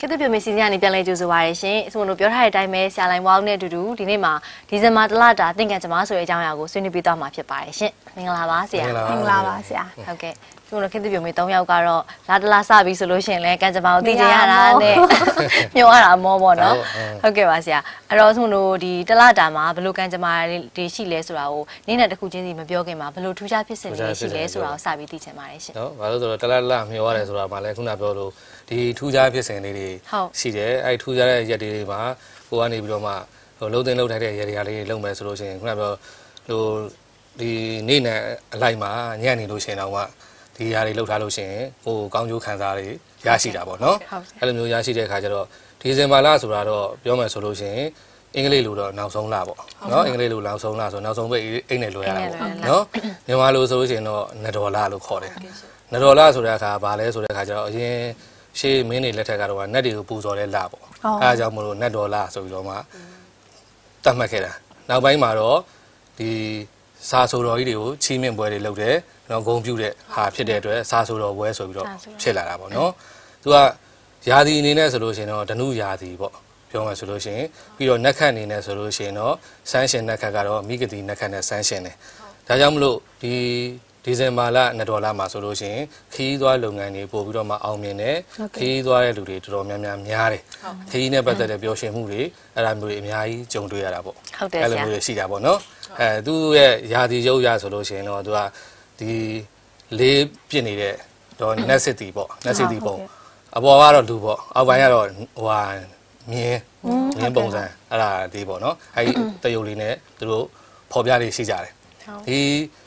Kita biar mesti ni biar lagi jual waris sih. Semua biar hari time mesti alai wow ni dulu. Di ni mah di zaman telah dah tinggal cuma soal jangan aku. Sini kita mah siapa waris sih. Ninggal apa sih ya? Ninggal apa sih ya? Okay. Semua kita biar mesti tahu yang karo. Lada sabi solution le kan cuma uti jangan ni. Nyawa mau no. Okay waris ya. Ada semua di telah dah mah belum kan cuma di sile surau. Ni nak kucing di biar ke mah belum tujuh pesen di sile surau sabi di cuma waris. No, baru tu telah lah nyawa le surau malah kuna baru di tujuh pesen ni. ရှိတယ်အဲ့ထူးခြားတဲ့ရက်တွေမှာကိုကနေပြီးတော့မှလုံးသိမ်းလုံးထိုက်တဲ့ရက်တွေလေးလုံးမယ်ဆိုလို့ရှိရင်ခုနကပြောဟိုဒီနေ့နဲ့အလိုက်မှာညံ့နေလို့ရှိရင်တော့ဒီຢာတွေလောက်ထားလို့ရှိရင်ကိုကောင်းကျိုးခံစားတွေရရှိတာပေါ့နော်အဲ့လိုမျိုးရရှိတဲ့အခါကျတော့ဒီဇင်ဘာလဆိုတာတော့ပြောမယ်ဆိုလို့ရှိရင်အင်္ဂလိပ်လိုတော့နောက်ဆုံးလပေါ့နော်အင်္ဂလိပ်လိုနောက်ဆုံးလဆိုနောက်ဆုံးပဲအိတ်နဲ့လွှဲရတာပေါ့နော်မြန်မာလိုဆိုလို့ရှိရင်တော့$လို့ခေါ်တယ်$ဆိုတဲ့အခါဘာလဲဆိုတဲ့အခါကျတော့အရင်ရှေ့မင်းတွေလက်ထက်ကတော့နတ်တွေကိုပူဇော်တဲ့လပေါ့အဲဒါကြောင့်မလို့$ဆိုပြီးတော့မှတတ်မှတ်ခဲ့တာနောက်ပိုင်းမှာတော့ဒီစာဆိုတော်ကြီးတွေကိုချီးမြှင့်ပွဲတွေလုပ်တယ်နော်ဂုဏ်ပြုတဲ့ဟာဖြစ်တဲ့အတွက်စာဆိုတော်ပွဲဆိုပြီးတော့ဖြစ်လာတာပေါ့နော်သူကယာတီအနေနဲ့ဆိုလို့ရှိရင်တော့ဓနုယာတီပေါ့ပြောမှဆိုလို့ရှိရင်ပြီးတော့နက်ခတ်အနေနဲ့ဆိုလို့ရှိရင်တော့စမ်းရှင်နက်ခတ်ကတော့မိဂတိနက်ခတ်နဲ့စမ်းရှင်တယ်ဒါကြောင့်မလို့ဒီဇင်ဘာလ$မှာဆိုလို့ရှိရင်ခီးသွားလုပ်ငန်းတွေပို့ပြီးတော့မှအောင်မြင်တယ်ခီးသွားတဲ့လူတွေတော်တော်များများများတယ်ခီးနဲ့ပတ်သက်တဲ့ပျော်ရွှင်မှုတွေအဲ့ဒါမျိုးတွေအများကြီးကြုံတွေ့ရတာပေါ့အဲ့လိုမျိုးတွေရှိတာပေါ့နော်သူ့ရဲ့ယာတီရုပ်ရဆိုလို့ရှိရင်တော့သူကဒီလေးပြစ်နေတဲ့တော့နက်စစ်တီပေါ့နက်စစ်တီပုံအပေါ်ကတော့လူပေါ့အောက်ပိုင်းကတော့ဟိုဟာမြင်းပုံစံအဲ့ဒါဒီပေါ့နော်အဲ့ဒီတရုပ်လေးနဲ့သူတို့ဖော်ပြလေးရှိကြတယ်ဒီ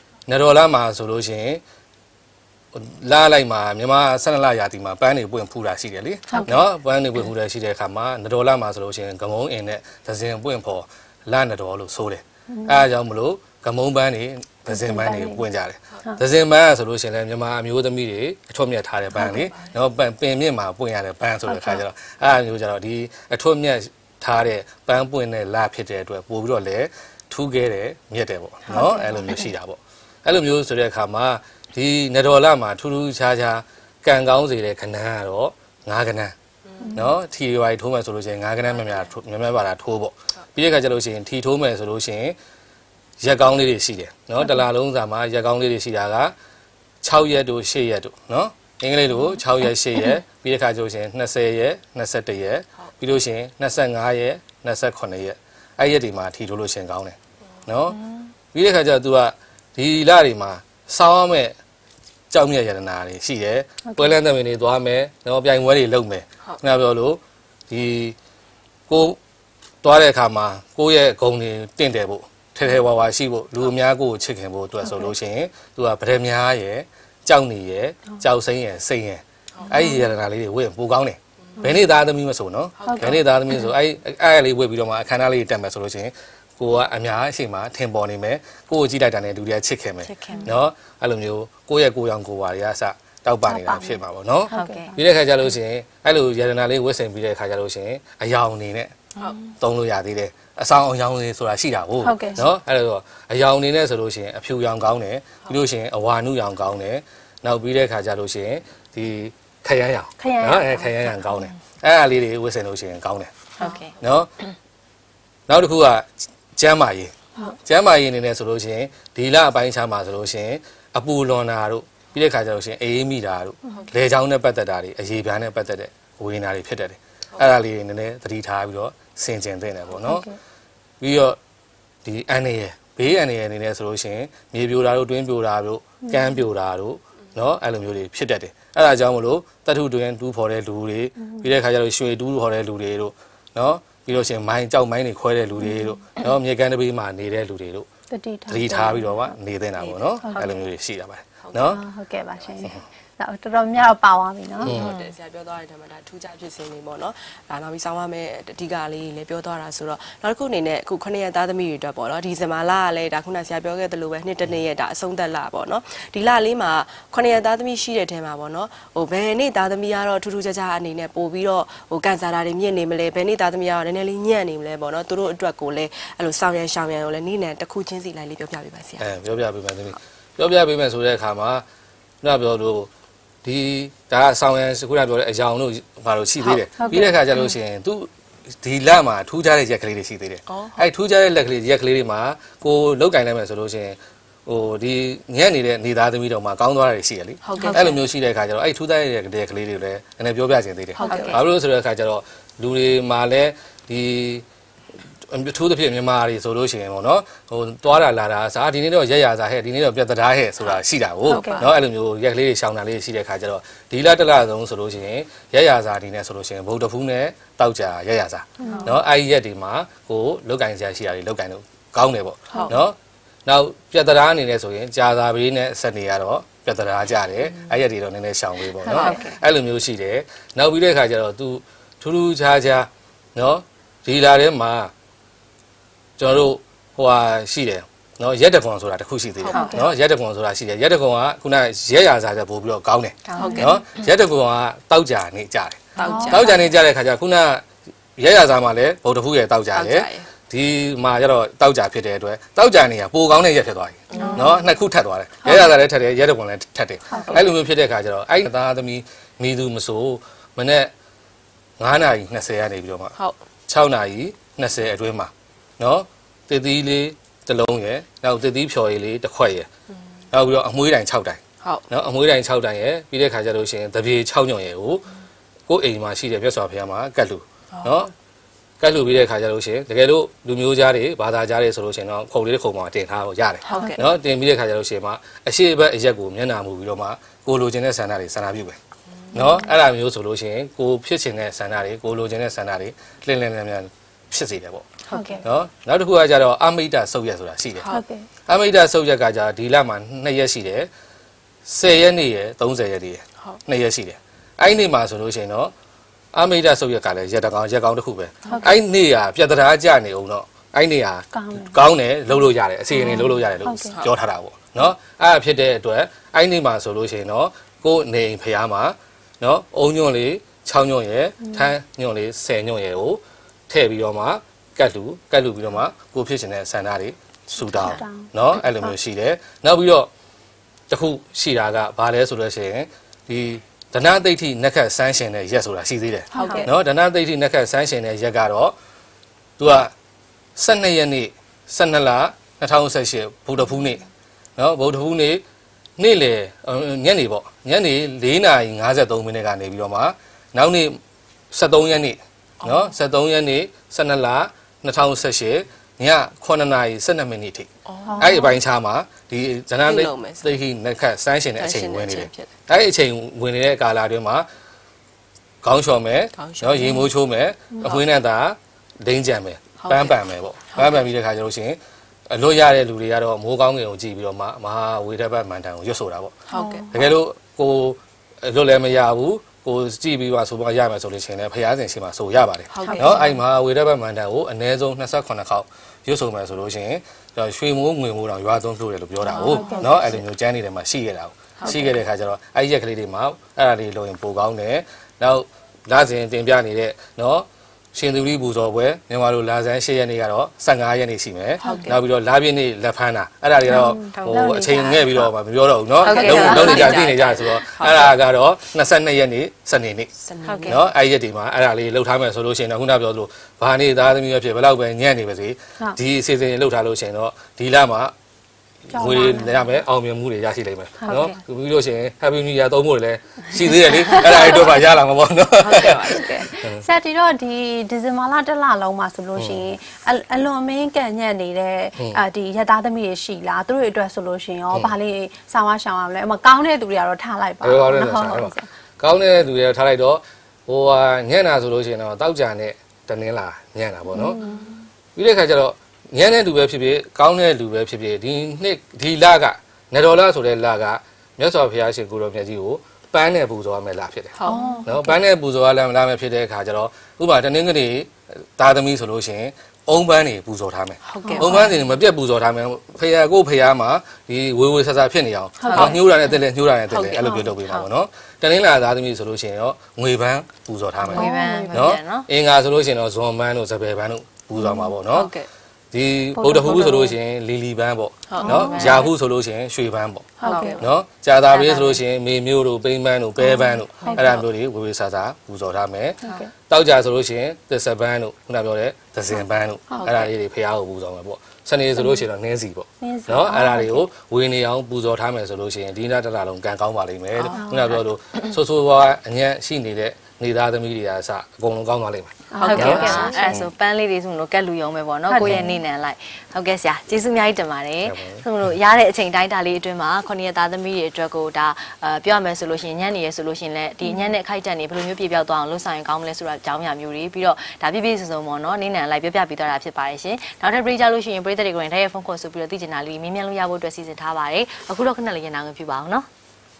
$မှာဆိုလို့ရှိရင်လာလိုက်မှာမြန်မာ12လရာသီမှာပန်းတွေပွင့်ဖူးတာရှိတယ်လေနော်ပန်းတွေပွင့်ဖူးတာရှိတဲ့အခါမှာ$မှာဆိုလို့ရှိရင်ဂမုံအင်းနဲ့ဒဇင်ပွင့်ဖော်လ$လို့ဆိုတယ်အဲအားကြောင့်မလို့ဂမုံပန်းတွေဒဇင်ပန်းတွေပွင့်ကြတယ်ဒဇင်ပန်းဆိုလို့ရှိရင်လည်းမြန်မာအမျိုးသမီးတွေအထွတ်မြတ်ထားတဲ့ပန်းလေနော်ပင်မြင့်မှာပွင့်ရတဲ့ပန်းဆိုတဲ့အခါကျတော့အဲမျိုးကျတော့ဒီအထွတ်မြတ်ထားတဲ့ပန်းပွင့်တဲ့လဖြစ်တဲ့အတွက်ပို့ပြီးတော့လည်းထူးခဲတယ်မြတ်တယ်ပေါ့နော်အဲလိုမျိုးရှိတာပေါ့အဲ့လိုမျိုးဆိုတဲ့အခါမှာဒီ$မှာထူးထူးခြားခြားကံကောင်းစေတဲ့ခဏကတော့9ခဏနော်ထီရွာထိုးမယ်ဆိုလို့ရှိရင်9ခဏများပါတာထိုးပေါ့ပြီးတဲ့အခါကျလို့ရှိရင်ထီထိုးမယ်ဆိုလို့ရှိရင်ရက်ကောင်းလေးတွေရှိတယ်နော်တစ်လလုံးစာမှာရက်ကောင်းလေးတွေရှိတာက6ရက်တို့8ရက်တို့နော်အင်္ဂလိပ်လို6ရက်8ရက်ပြီးတဲ့အခါကျလို့ရှိရင်20ရက်21ရက်ပြီးလို့ရှိရင်25ရက်28ရက်အဲ့ရက်တွေမှာထီထိုးလို့ရှိရင်ကောင်းတယ်နော်ပြီးတဲ့အခါကျတော့ तू ကဒီလတွေမှာစောင်းရမဲ့ကြောက်မြတ်ရတနာတွေရှိတယ်ပွဲလန်းသမီးတွေသွားမယ်နော်ပြိုင်ပွဲတွေလုပ်မယ်ခင်ဗျားပြောလို့ဒီကိုသွားတဲ့အခါမှာကိုယ့်ရဲ့ဂုဏ်တွေတင့်တယ်ဖို့ထဲထဲဝါဝါရှိဖို့လူအများကိုချစ်ခင်ဖို့အတွက်ဆိုလို့ရှိရင် तू ကဗဒများရဲ့ကြောက်နေရဲ့ကြောက်စိမ့်ရဲ့စိတ်ရဲ့အဲ့ဒီရတနာလေးတွေဝင့်ပူကောင်းတယ်ဘယ်နေ့သားသမီးမဆိုနော်ဘယ်နေ့သားသမီးဆိုအဲ့လေးဝင့်ပြီးတော့မှအခမ်းအနားလေးတက်မယ်ဆိုလို့ရှိရင်ကိုကအများအရှိမထင်ပေါ်နေမယ်ကိုကိုကြည့်လိုက်တာနဲ့လူတွေကချစ်ခင်မယ်နော်အဲ့လိုမျိုးကိုယ့်ရဲ့ကိုယ်ရောင်ကိုယ်ပါတွေကအစတောက်ပနေတာဖြစ်မှာပေါ့နော်ပြီးတဲ့ခါကျလို့ရှိရင်အဲ့လိုရတနာလေးဝတ်ဆင်ပြီးတဲ့ခါကျလို့ရှိရင်အယောင်အနေနဲ့သုံးလို့ရသေးတယ်အဆောင်အယောင်လေးဆိုတာရှိတာဟုတ်နော်အဲ့လိုအယောင်အနေနဲ့ဆိုလို့ရှိရင်အဖြူရောင်ကောင်းတယ်ပြီးလို့ရှိရင်အဝါနုရောင်ကောင်းတယ်နောက်ပြီးတဲ့ခါကျလို့ရှိရင်ဒီခရမ်းရောင်နော်ခရမ်းရောင်ကောင်းတယ်အဲ့အလေးတွေဝတ်ဆင်လို့ရှိရင်ကောင်းတယ်ဟုတ်ကဲ့နော်နောက်တစ်ခုကကျမ်းမာရေးအနေနဲ့ဆိုလို့ရှိရင်ဒီလအပိုင်းခြားမှာဆိုလို့ရှိရင်အပူလွန်တာတို့ပြီးတဲ့ခါကျလို့ရှိရင်အေးမိတာတို့လေချောင်းနဲ့ပတ်သက်တာတွေအရေပြားနဲ့ပတ်သက်တဲ့ဝေဒနာတွေဖြစ်တတ်တယ်အဲ့ဒါလေးတွေနည်းနည်းသတိထားပြီးတော့ဆင်ခြင်သင့်တယ်ပေါ့နော်ပြီးတော့ဒီအန်နေရဘေးအန်နေရအနေနဲ့ဆိုလို့ရှိရင်မြေပြိုတာတို့တွင်းပြိုတာတို့ကမ်းပြိုတာတို့နော်အဲ့လိုမျိုးတွေဖြစ်တတ်တယ်အဲ့ဒါကြောင့်မလို့တတ်ထုတွင်းတူးဖော်တဲ့လူတွေပြီးတဲ့ခါကျတော့ရွှေတူးဖော်တဲ့လူတွေတို့နော်ပြီးလို့ရှိရင်မိုင်းကြောက်မိုင်းတွေခွဲတဲ့လူတွေတို့နော်မြေကမ်းတပေးမှာနေတဲ့လူတွေတို့တတိထားပြီးတော့နေသင့်တာပေါ့နော်အဲ့လိုမျိုးတွေရှိတာပါတယ်နော်ဟုတ်ကဲ့ပါရှင်တော်တော်များတော့ပါသွားပြီနော်ဟုတ်တယ်ဆရာပြောသွားတဲ့ဓမ္မတာထူးခြားဖြစ်စဉ်တွေပေါ့နော်ဒါနောက်ပြီးဆောင်းရမယ့်အဓိကလေးလည်းပြောသွားတာဆိုတော့နောက်တစ်ခုအနေနဲ့အခု9ရက်သားသမီးတွေအတွက်ပေါ့နော်ဒီဇင်ဘာလကလည်းဒါခုနဆရာပြောခဲ့သလိုပဲနှစ်တစ်နှစ်ရက်ဒါအဆုံးသက်လပေါ့နော်ဒီလလေးမှာ9ရက်သားသမီးရှိတဲ့ထဲမှာပေါ့နော်ဟိုဘယ်နေ့သားသမီးကတော့ထူးထူးခြားခြားအနေနဲ့ပို့ပြီးတော့ဟိုကန်ဆာတာတွေမြင့်နေမလဲဘယ်နေ့သားသမီးကတော့နည်းနည်းလေးညံ့နေမလဲပေါ့နော်သူတို့အတွက်ကိုလည်းအဲ့လိုဆောင်ရန်ရှောင်ရန်ကိုလည်းနေ့နဲ့တစ်ခုချင်းစီလိုက်လေးပြောပြပေးပါဆရာပြောပြပေးမယ်သမီးပြောပြပေးမယ်ဆိုတဲ့အခါမှာပြောလို့ဒဒီဒါဆောင်ရန်ခုနပြောတဲ့အကြောင်းတို့ဘာလို့ရှိသေးတယ်ပြီးတဲ့အခါကျလို့ရှိရင်သူဒီလမှာထူးခြားတဲ့ရက်ကလေးတွေရှိသေးတယ်အဲ့ထူးခြားတဲ့ရက်ကလေးတွေမှာကိုလောက်ကင်လိုက်မယ်ဆိုလို့ရှိရင်ဟိုဒီညံ့နေတဲ့နေသားသမီးတော်မှာကောင်းသွားတာတွေရှိရလေအဲ့လိုမျိုးရှိတဲ့အခါကျတော့အဲ့ထူးခြားတဲ့ရက်ကလေးတွေလည်းနည်းနည်းပြောပြခြင်းသေးတယ်ဘာလို့လဲဆိုတဲ့အခါကျတော့လူတွေမှာလည်းဒီထိုးသဖြင့်မြန်မာတွေဆိုလို့ရှိရင်ပေါ့နော်ဟိုသွားတာလာတာစားဒီနေ့တော့ရက်ရစားဟဲ့ဒီနေ့တော့ပြတ်တရားဟဲ့ဆိုတာရှိတာကိုနော်အဲ့လိုမျိုးရက်ကလေးတွေရှောင်းတာလေးရှိတဲ့အခါကျတော့ဒီလတစ်လဆုံးဆိုလို့ရှိရင်ရက်ရစားဒီနဲ့ဆိုလို့ရှိရင်ဗုဒ္ဓဖူးနဲ့တောက်ကြရက်ရစားနော်အဲ့ဒီရက်ဒီမှာကိုလောက်ကင်စရာရှိတာတွေလောက်ကင်လို့ကောင်းတယ်ပေါ့နော်နောက်ပြတ်တရားအနေနဲ့ဆိုရင်ကြာသာဘေးနဲ့ဆက်နေရတော့ပြတ်တရားကြတယ်အဲ့ရက်တွေတော့နည်းနည်းရှောင်းပေးပေါ့နော်အဲ့လိုမျိုးရှိတယ်နောက်ပြီးတဲ့အခါကျတော့သူထူးထူးခြားခြားနော်ဒီလာထဲမှာကျွန်တော်တို့ဟိုဟာရှိတယ်နော်ရက်တကွန်ဆိုတာတစ်ခုရှိသေးတယ်နော်ရက်တကွန်ဆိုတာရှိတယ်ရက်တကွန်ကခုနရက်ရာစားချက်ပို့ပြီးတော့ကောင်းတယ်နော်ရက်တကွန်ကတောက်ကြနေကြတယ်တောက်ကြနေကြတဲ့ခါကျခုနရက်ရာစားမှာလည်းဗုဒ္ဓဖူးရဲ့တောက်ကြတယ်ဒီမှာကျတော့တောက်ကြဖြစ်တဲ့အတွက်တောက်ကြနေရပိုကောင်းတဲ့ရက်ဖြစ်သွားပြီနော်နှစ်ခုထပ်သွားတယ်ရက်ရာစားလည်းထပ်တယ်ရက်တကွန်လည်းထပ်တယ်အဲ့လိုမျိုးဖြစ်တဲ့ခါကျတော့အဲ့သားသမီးမိသူမဆိုမနေ့9:20ကနေပြီးတော့မှ6:20အတွင်းမှာနော်တည်သီးလေးတစ်လုံးရယ်နောက်တည်သီးဖြော်ရည်လေးတစ်ခွက်ရယ်နောက်ပြီးတော့အမွှေးတိုင်6တိုင်ဟုတ်နော်အမွှေးတိုင်6တိုင်ရယ်ပြီးတဲ့ခါကျလို့ရှိရင်တပြေ6ညွန့်ရယ်ကိုအိမ်မှာရှိတဲ့မြတ်စွာဘုရားမှာကတ်လူနော်ကတ်လူပြီးတဲ့ခါကျလို့ရှိရင်တကယ်လို့လူမျိုးသားတွေဘာသာကြားတွေဆိုလို့ရှိရင်တော့ခုံလေးတစ်ခုံမှာတင်ထားဖို့ရတယ်နော်တင်ပြီးတဲ့ခါကျလို့ရှိရင်မှအရှိဘက်အရက်ကိုမျက်နှာမူပြီးတော့မှကိုလိုချင်တဲ့ဆန္ဒတွေဆန္ဒပြုပဲနော်အဲ့ဒါမျိုးဆိုလို့ရှိရင်ကိုဖြစ်ချင်တဲ့ဆန္ဒတွေကိုလိုချင်တဲ့ဆန္ဒတွေလင်းလင်းမြန်ဖြစ်စေတယ်ပေါ့ဟုတ်ကဲ့နော်နောက်တစ်ခုကကြတော့အမိတ္တဆုပ်ရက်ဆိုတာရှိတယ်ဟုတ်ကဲ့အမိတ္တဆုပ်ရက်ကကြဒီလမှာ2ရက်ရှိတယ်10ရက်နေ့ရယ်30ရက်နေ့ရယ်2ရက်ရှိတယ်အဲ့ဒီနေ့မှာဆိုလို့ရှိရင်တော့အမိတ္တဆုပ်ရက်ကလည်းရက်ကောင်းတစ်ခုပဲအဲ့ဒီနေ့ကပြတ်တရားကြနေအောင်တော့အဲ့ဒီနေ့ကကောင်းတယ်လှုပ်လို့ရတယ်အစီအရင်လှုပ်လို့ရတယ်လို့ပြောထားတာပေါ့နော်အဲ့ဒါဖြစ်တဲ့အတွက်အဲ့ဒီနေ့မှာဆိုလို့ရှိရင်တော့ကိုယ်နေအိမ်ဖျားမှာနော်အုံညွန့်လေး6ညွန့်ရယ်ထန်းညွန့်လေး10ညွန့်ရယ်ကိုထည့်ပြီးတော့မှကတ်လူပြီးတော့မှကိုဖြစ်ချင်တဲ့ဆန္ဒတွေဆူတောင်းเนาะအဲ့လိုမျိုးရှိတယ်နောက်ပြီးတော့တခုရှိတာကဘာလဲဆိုလို့ရှိရင်ဒီဒနသိဋ္ဌိနက္ခတ်ဆန်းရှင်တဲ့ရက်ဆိုတာရှိသေးတယ်เนาะဒနသိဋ္ဌိနက္ခတ်ဆန်းရှင်တဲ့ရက်ကတော့သူက12ရက်နေ့12လ2018ဗုဒ္ဓဖူးနေ့เนาะဗုဒ္ဓဖူးနေ့နေ့လေညနေပေါ့ညနေ4:53မိနစ်ကနေပြီးတော့မှနောက်နေ့73ရက်နေ့နော်73ရက်နေ့12လ2018ည9:12မိနစ်ထိအဲ့ဒီအပိုင်းခြားမှာဒီဇနသိဋ္ဌိနက္ခတ်စမ်းရှင်တဲ့အချိန်ဝင်နေတယ်အဲ့ဒီအချိန်ဝင်နေတဲ့ကာလအတွင်းမှာခေါင်းလျှော်မယ်နော်ရေမိုးချိုးမယ်အမွှေးနဲ့သာဒိန်းကြံမယ်ပန်းပန်မယ်ပေါ့ပန်းပန်ပြီးတဲ့ခါကျလို့ရှိရင်အလွတ်ရတဲ့လူတွေကတော့မိုးကောင်းငယ်ကိုကြည့်ပြီးတော့မှမဟာဝေဒဘတ်မန်တန်ကိုရွတ်ဆိုတာပေါ့ဟုတ်ကဲ့တကယ်လို့ကိုလွတ်လည်းမရဘူးကိုကြည့်ပြီးပါဆိုတော့ရမယ်ဆိုလို့ရှိရင်လည်းဖျားစင်ရှိမှဆိုရပါတယ်เนาะအဲ့မှာဝေဒဘတ်မန်တန်ကိုအနည်းဆုံး28ခေါက်ရွတ်ဆိုမယ်ဆိုလို့ရှိရင်ရွှေမိုးငွေမိုးတောင်ရွာသွန်းလို့တယ်လို့ပြောတာဟုတ်เนาะအဲ့လိုမျိုးကျန်းနေတယ်မှာရှိခဲ့တာရှိခဲ့တဲ့ခါကျတော့အဲ့ရက်ကလေးတွေမှာအဲ့ဒါလေးလုံးရင်ပိုကောင်းတယ်နောက်လာစဉ်တင်ပြနေတဲ့เนาะရှင်သူလိပူဇော်ပွဲမြန်မာလိုလာဆန်း8ရက်နေ့ကတော့15ရက်နေ့ရှိမယ်နောက်ပြီးတော့လာပြည့်နေ့လက်ဖန်းတာအဲ့ဒါတွေကတော့ဟိုအချိန်ငဲ့ပြီးတော့မပြောတော့ဘူးเนาะလုံးနေကြသိနေကြဆိုတော့အဲ့ဒါကတော့22ရက်နေ့စနေနေ့เนาะအဲ့ရက်ဒီမှာအဲ့ဒါလေးလှုပ်ထားမယ်ဆိုလို့ရှိရင်တော့ခုနပြောသလိုဘာနေသားသမီးရဖြစ်ဘယ်တော့ပဲညံ့နေပါစေဒီအစီအစဉ်လှုပ်ထားလို့ရှိရင်တော့ဒီလမှာငွေရမယ်အောင်မြင်မှုတွေရရှိလိမ့်မယ်နော်ပြီးလို့ရှိရင် Happy New Year သုံးဖို့လည်းရှိသေးတယ်လေအဲ့ဒါတွေတော့ပါရလာမှာပေါ့နော်ဟုတ်ကဲ့ပါဟုတ်ကဲ့ဆရာတီတော့ဒီဒီဇင်ဘာလတစ်လလုံးမှာဆိုလို့ရှိရင်အလွန်မင်းကန်ညံ့နေတဲ့ဒီရသားသမီးတွေရှိလားသူတို့အတွက်ဆိုလို့ရှိရင်ရောဘာလေးဆောင်းရှောင်းအောင်လဲအမကောင်းတဲ့သူတွေကတော့ထားလိုက်ပါဟုတ်ကောင်းတဲ့သူတွေထားလိုက်တော့ဟိုညံ့တာဆိုလို့ရှိရင်တော့တောက်ကြနဲ့တနင်္လာညံ့တာပေါ့နော်ပြီးတဲ့ခါကျတော့ညံ့တဲ့လူပဲဖြစ်ဖြစ်ကောင်းတဲ့လူပဲဖြစ်ဖြစ်ဒီနှစ်ဒီလကနေတော်လာဆိုတဲ့လကမြတ်စွာဘုရားရှင်ကိုတော်မြတ်ကြီးကိုပန်းနဲ့ပူဇော်ရမယ်လားဖြစ်တယ်ဟုတ်နော်ပန်းနဲ့ပူဇော်ရလာမယ်ဖြစ်တဲ့အခါကျတော့ဥပမာတနင်္ဂနွေသားသမီးဆိုလို့ရှိရင်အုံပန်းတွေပူဇော်ထားမယ်အုံပန်းတွေမပြတ်ပူဇော်ထားမယ်ဖေရကိုဖေရမှာဒီဝေဝေဆဆဖြစ်နေအောင်ညှိုးတာနဲ့တက်လဲညှိုးတာနဲ့တက်လဲအဲ့လိုပြောလုပ်ပေးပါပေါ့နော်တနင်္လာသားသမီးဆိုလို့ရှိရင်တော့ငွေပန်းပူဇော်ထားမယ်နော်အင်္ဂါဆိုလို့ရှိရင်တော့ဇွန်ပန်းတို့စပယ်ပန်းတို့ပူဇော်မှာပေါ့နော်ဒီဗုဒ္ဓဟူးဆိုလို့ရှိရင်လီလီပန်းပေါ့နော်ယာဟုဆိုလို့ရှိရင်ရွှေပန်းပေါ့ဟုတ်ကဲ့နော်ကြာတာပြေးဆိုလို့ရှိရင်မေမျိုးတို့ပိန်းပန်းတို့ပဲပန်းတို့အဲ့ဒါမျိုးတွေဝေဝေဆာဆာပူဇော်ထားမယ်တောက်ကြဆိုလို့ရှိရင်သစ္စာပန်းတို့ခုနပြောတဲ့သဇင်ပန်းတို့အဲ့ဒါလေးတွေဖះကိုပူဇော်မယ်ပေါ့စနေဆိုလို့ရှိရင်တော့နှင်းစီပေါ့နော်အဲ့ဒါတွေကိုဝေနေအောင်ပူဇော်ထားမယ်ဆိုလို့ရှိရင်ဒီနာတတာလုံးကံကောင်းပါလိမ့်မယ်လို့ခုနပြောလို့ဆိုးဆိုးဝါးအညံ့ရှိနေတဲ့နေသားသမီးတွေကအစအကုန်လုံးကောင်းသွားလိမ့်မယ်ဟုတ်ကဲ့ပါအဲ့ဆိုပန်းလေးတွေဆိုလို့ကက်လူရုံပဲပေါ့နော်ကိုယ့်ရဲ့နေနံလိုက်ဟုတ်ကဲ့ဆရာကျေးဇူးအများကြီးတင်ပါတယ်ဆိုလို့ရတဲ့အချိန်တိုင်းတာလေးအတွင်းမှာ9ရက်သားသမီးတွေအတွက်ကိုဒါပြောရမယ်ဆိုလို့ရှိရင်ညံ့နေရဆိုလို့ရှိရင်လည်းဒီညံ့တဲ့အခိုက်အတန့်တွေဘယ်လိုမျိုးပြပြောက်သွားအောင်လုပ်ဆောင်ရင်ကောင်းမလဲဆိုတာအကြောင်းအရာမျိုးတွေပြီးတော့ဒါပြည့်စုံစုံပေါ့နော်နေနံလိုက်ပြောပြပြီးတော့တာဖြစ်ပါတယ်ရှင်နောက်ထပ်ပြေးကြလို့ရှိရင်ပရိသတ်တွေကိုလည်းတိုက်ရိုက်ဖုန်းခေါ်ဆိုပြီးတော့သိချင်တာလေးမြင်မြန်လို့ရဖို့အတွက်စီစဉ်ထားပါတယ်အခုတော့ခဏလေးရန်နာခွင့်ပြုပါအောင်နော်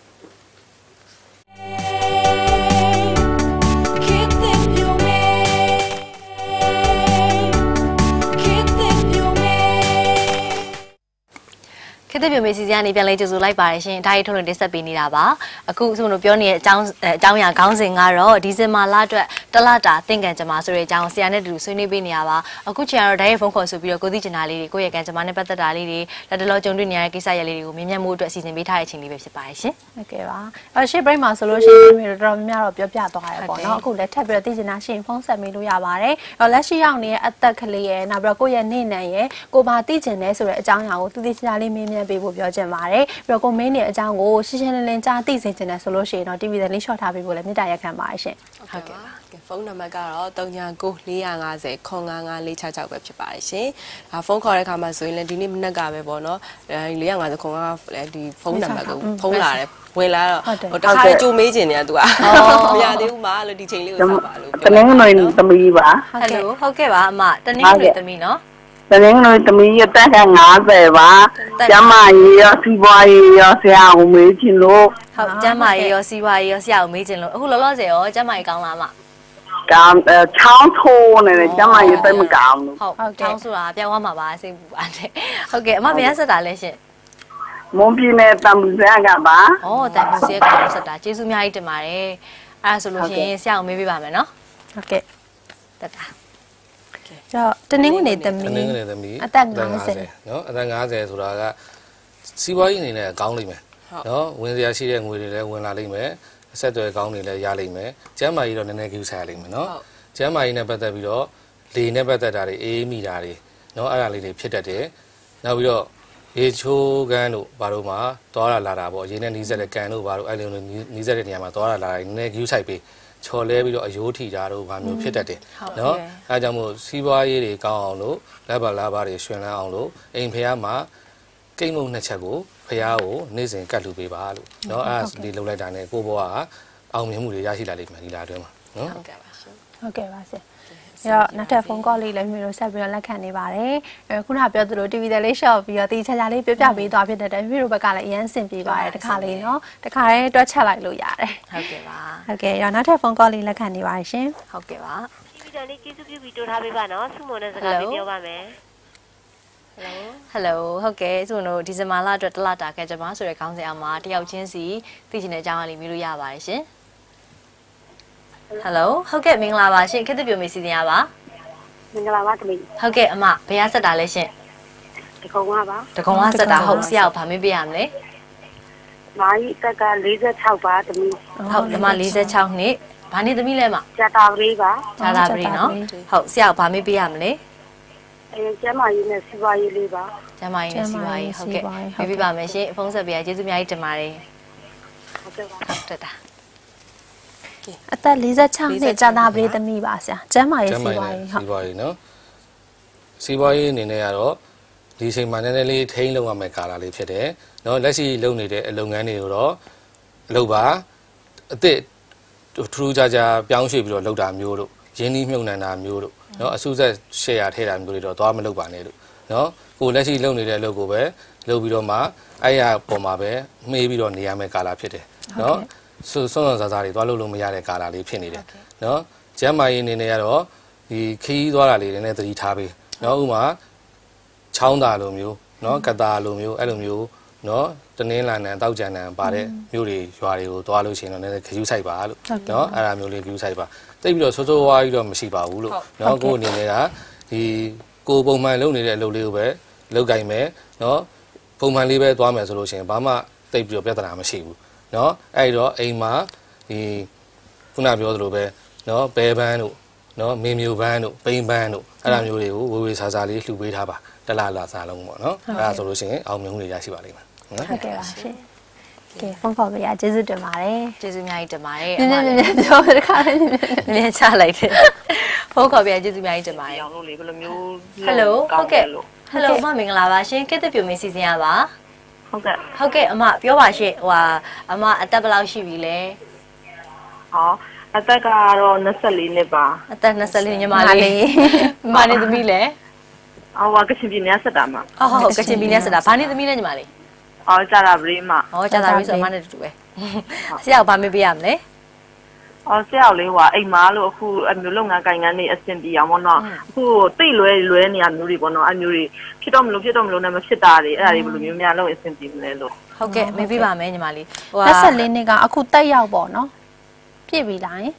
ခေတ္တပြမေစီစီကနေပြန်လဲကြိုဆိုလိုက်ပါတယ်ရှင်ဒါရီထုတ်လို့တင်ဆက်ပေးနေတာပါအခုဆိုလို့ပြောနေတဲ့အကြောင်းအရာခေါင်းစဉ်ကတော့ဒီဇင်ဘာလအတွက်တလတာသင်္ကန်းကြမဆိုတဲ့အကြောင်းဆရာနဲ့တူဆွေးနွေးပေးနေရပါအခုချိန်ကတော့ဒါရီဖုန်းခေါ်ဆိုပြီးတော့ကိုသိချင်တာလေးတွေကိုယ့်ရဲ့ကံကြမနဲ့ပတ်သက်တာလေးတွေလက်တလောကြုံတွေ့နေရတဲ့ကိစ္စရပ်လေးတွေကိုမြင်မြန်မှုအတွက်စီစဉ်ပေးထားတဲ့အချိန်လေးပဲဖြစ်ပါတယ်ရှင်ဟုတ်ကဲ့ပါရှေ့ break မှာဆိုလို့ရှိရင်မျိုးတော်များများတော့ပြောပြသွားရပေါ့နော်အခုလည်းထပ်ပြီးတော့သိချင်တာရှိရင်ဖုန်းဆက်မေးလို့ရပါတယ်လက်ရှိရောက်နေတဲ့အသက်ကလေးရဲ့နောက်ပြီးတော့ကိုယ့်ရဲ့နေနံရဲ့ကိုပါသိချင်တယ်ဆိုတဲ့အကြောင်းအရာကိုသိချင်တာလေးမြင်မြန်ပေးဖို့ပြောချင်ပါတယ်ပြီးတော့ကိုမင်းနေအကြောင်းကိုရှင်းရှင်းလင်းလင်းကြားသိစေချင်တယ်ဆိုလို့ရှိရင်တော့ TV လေး short ထားပေးဖို့လည်းမေတ္တာရက်ခံပါတယ်ရှင်ဟုတ်ကဲ့ပါဖုန်းနံပါတ်ကတော့3994505466ပဲဖြစ်ပါတယ်ရှင်ဒါဖုန်းခေါ်တဲ့အခါမှာဆိုရင်လည်းဒီနေ့မနက်ကပဲပေါ့နော်450ခွန်ကလည်းဒီဖုန်းနံပါတ်ကိုဖုန်းလာတယ်ဝင်လာတော့တခါလေကြိုမေးခြင်းเนี่ยသူကမရသေးဘူးမလို့ဒီချိန်လေးကိုဆက်ပါလို့တနင်္ဂနွေသမီးပါဟယ်လိုဟုတ်ကဲ့ပါအမတနင်္ဂနွေသမီးနော်တနင်္ဂနွေသမီးရတက်50ပါကျမကြီးရောစီးပွားရေးရောဆရာကိုမေးချင်လို့ဟုတ်ကျမကြီးရောစီးပွားရေးရောဆရာကိုမေးချင်လို့အခုလောလောဆယ်ရောကျမကြီးကောင်းလားအမကောင်းချောင်းထိုးနေတယ်ကျမကြီးတိတ်မကောင်းဘူးဟုတ်ချောင်းဆိုတာပြောင်းသွားမှာပါစိတ်ပူပါတယ်ဟုတ်ကဲ့အမဘယ်ဆက်တာလဲရှင်မွန်ပြည်နယ်တံပူဆဲကပါဩတံပူဆဲကဆက်တာကျေးဇူးအများကြီးတင်ပါတယ်အဲ့ဒါဆိုလို့ရှိရင်ဆရာကိုမေးပေးပါမယ်နော်ဟုတ်ကဲ့တက်တာကြောင့်တနင်္ဂနွေသမီးအသက်50 နော်အသက်50ဆိုတာကစီးပွားရေးအနေနဲ့ကောင်းလိမ့်မယ်နော်ဝင်စရာရှိတဲ့ငွေတွေလည်းဝင်လာလိမ့်မယ်အဆက်အသွယ်ကောင်းတွေလည်းရလိမ့်မယ်ကျန်းမာရေးတော့နည်းနည်းကြိုးစားရလိမ့်မယ်နော်ကျန်းမာရေးနဲ့ပတ်သက်ပြီးတော့လေနဲ့ပတ်သက်တာတွေအေးမိတာတွေနော်အဲ့ဒါလေးတွေဖြစ်တတ်တယ်နောက်ပြီးတော့ရေချိုးကန်းတို့ဘာလို့မှသွားရလာတာပေါ့ရေနဲ့နီးစက်တဲ့ကန်တို့ဘာလို့အဲ့လိုနီးစက်တဲ့နေရာမှာသွားရလာတာနည်းနည်းကြိုးဆိုင်ပေးချော်လဲပြီးတော့အယိုးထီတာတို့ဘာမျိုးဖြစ်တတ်တယ်နော်အဲကြောင့်မို့စီးပွားရေးတွေကောင်းအောင်လို့လက်ပါလာပါတွေရှင်လန်းအောင်လို့အိမ်ဖះမှာကိတ်မုံနှစ်ချက်ကိုဖះကိုနေ့စဉ်ကတ်လူပေးပါလို့နော်အဲဒီလှုပ်လိုက်တာနဲ့ကိုဘွားကအောင်မြင်မှုတွေရရှိလာလိမ့်မယ်ဒီလာအတွင်းမှာနော်ဟုတ်ကဲ့ပါရှင်ဟုတ်ကဲ့ပါရှင်အဲ့တော့နောက်ထပ်ဖုန်းကောလေးလည်းမျိုးတို့ဆက်ပြီးတော့လက်ခံနေပါတယ်ခုနပြောသလို TV လေး short ပြီးတော့တီးချာချာလေးပြပြပေးသွားဖြစ်တဲ့မျိုးတို့ဘက်ကလည်းအရင်ဆင်ပြေပါတယ်တခါလေးနော်တခါလေးတွက်ချက်လိုက်လို့ရတယ်ဟုတ်ကဲ့ပါဟုတ်ကဲ့အဲ့တော့နောက်ထပ်ဖုန်းကောလေးလက်ခံနေပါတယ်ရှင်ဟုတ်ကဲ့ပါ TV လေးကျေးဇူးပြုပြီးတိုးထားပေးပါနော်ဆုမွန်နဲ့စကားပြောပါမယ်ဟယ်လိုဟုတ်ကဲ့ဆိုတော့ဒီဇင်ဘာလအတွက်တလတာခဲ့ကြပါဆိုတဲ့ခေါင်းစဉ်အောက်မှာတယောက်ချင်းစီသိချင်တဲ့အကြောင်းအရာလေးမျိုးလို့ရပါတယ်ရှင်ဟယ်လိုဟုတ်ကဲ့မင်္ဂလာပါရှင်ခေတ္တပြိုမေစီစဉ်ရပါမင်္ဂလာပါသမီးဟုတ်ကဲ့အမဘယ်ရဆက်တာလဲရှင်တကုံပါပါတကုံကဆက်တာဟုတ်ဆရာကိုဗာမေးပြရမလဲမာကြီးတက်က46ပါသမီးဟုတ်ဒီမှာ46နှစ်ဘာနေသမီးလဲမကြာတာပလေးပါကြာတာပလေးနော်ဟုတ်ဆရာကိုဗာမေးပြရမလဲကျမကြီးနဲ့စီပွားရေးလေးပါကျမကြီးနဲ့စီပွားရေးဟုတ်ကဲ့မေးပြပါမယ်ရှင်ဖုန်းဆက်ပေးရကျေးဇူးအများကြီးတင်ပါတယ်ဟုတ်ကဲ့ပါတက်တာအသက်46နှစ်ကြာတာပလေးသမီးပါဆရာကျမ်းမာရေးစီပွားရေးစီပွားရေးနော်စီပွားရေးအနေနဲ့ကတော့ဒီချိန်မှာနည်းနည်းလေးထိန်းလုပ်ရမယ့်ကာလလေးဖြစ်တယ်နော်လက်ရှိလုပ်နေတဲ့အလုပ်ငန်းတွေကိုတော့လုပ်ပါအစ်ထူးခြားခြားပြောင်းရွှေ့ပြီးတော့လုပ်တာမျိုးလို့ရင်းနှီးမြှုပ်နှံတာမျိုးလို့နော်အစုဆက် share ထည့်တာမျိုးတွေတော့သွားမလုပ်ပါနဲ့လို့နော်ကိုလက်ရှိလုပ်နေတဲ့အလုပ်ကိုပဲလုပ်ပြီးတော့မှအဲ့ရပုံမှာပဲမှေးပြီးတော့နေရမယ့်ကာလဖြစ်တယ်နော်စွန်းစွန်းစားစားတွေသွားလို့မရတဲ့ကာလလေးဖြစ်နေတယ်နော်ကျမ်းမာရေးအနေနဲ့ကတော့ဒီခီးသွားတာလေးနည်းနည်းသတိထားပေးနော်ဥမာချောင်းတာလိုမျိုးနော်ကတာလိုမျိုးအဲ့လိုမျိုးနော်တနင်းလာနံတောက်ကြံနံပါတဲ့မျိုးတွေရွာတွေကိုသွားလို့ရှိရင်တော့နည်းနည်းခရူးဆိုင်ပါလို့နော်အဲ့ဒါမျိုးလေးခရူးဆိုင်ပါတိတ်ပြီးတော့စိုးစိုးဝါးပြီးတော့မရှိပါဘူးလို့နော်ကိုယ်အနေနဲ့ကဒီကိုပုံမှန်လုပ်နေတဲ့အလုပ်လေးကိုပဲလုပ်ကြိုင်မယ်နော်ပုံမှန်လေးပဲသွားမယ်ဆိုလို့ရှိရင်ဘာမှတိတ်ပြီးတော့ပြဿနာမရှိဘူးနော်အဲ့တော့အိမ်မှာဒီခုနပြောသလိုပဲနော်ဘဲပန်းတို့နော်မေမျိုးပန်းတို့ပိန်ပန်းတို့အဲ့ဒါမျိုးတွေကိုဝေဝေဆာဆာလေးလှူပေးထားပါတလားလားစားလုံးပေါ့နော်အဲ့ဒါဆိုလို့ရှိရင်အောင်မြင်မှုတွေရရှိပါလိမ့်မယ်နော်ဟုတ်ကဲ့ပါရှင်ကဲဖုန်းခေါ်ပေးရကျေးဇူးတင်ပါတယ်ကျေးဇူးအများကြီးတင်ပါတယ်နည်းနည်းပြောတခါလေးနည်းနည်းချလိုက်တယ်ဖုန်းခေါ်ပေးရကျေးဇူးအများကြီးတင်ပါတယ်ရောင်လို့လေဘယ်လိုမျိုးဟယ်လိုဟုတ်ကဲ့ဟယ်လိုမင်္ဂလာပါရှင်ကဲတဲ့ပြုံမင်းစီစဉ်ရပါဟုတ်ကဲ့အမပြောပါရှင်ဟိုအမအသက်ဘယ်လောက်ရှိပြီလဲဟောအသက်ကတော့24နှစ်ပါအသက်24ညီမလေးမနေသမီးလဲဟောကချင်ပြည်နယ်ဆက်တာမှာဟုတ်ကချင်ပြည်နယ်ဆက်တာဘာနေသမီးလဲညီမလေးကြာတာပရိမကြာတာပရိဆိုအမနဲ့တူတူပဲဆရာကဘာမေးပေးရမလဲဆရာလေးဟိုအိမ်မားလို့အခုအမျိုးလုပ်ငန်းကိုင်ငန်းနေအဆင်ပြေအောင်ပေါ့နော်အခုတိတ်လွဲနေရမျိုးတွေပေါ့နော်အမျိုးတွေဖြစ်တော့မလို့နဲ့မဖြစ်တာတွေအဲ့ဒါတွေဘယ်လိုမျိုးများလုံးအဆင်ပြေမလဲလို့ဟုတ်ကဲ့မေးပေးပါမယ်ညီမလေး 24နှစ်ကအခုတက်ရောက်ပေါ့နော်ပြည့်ပြီလားဟ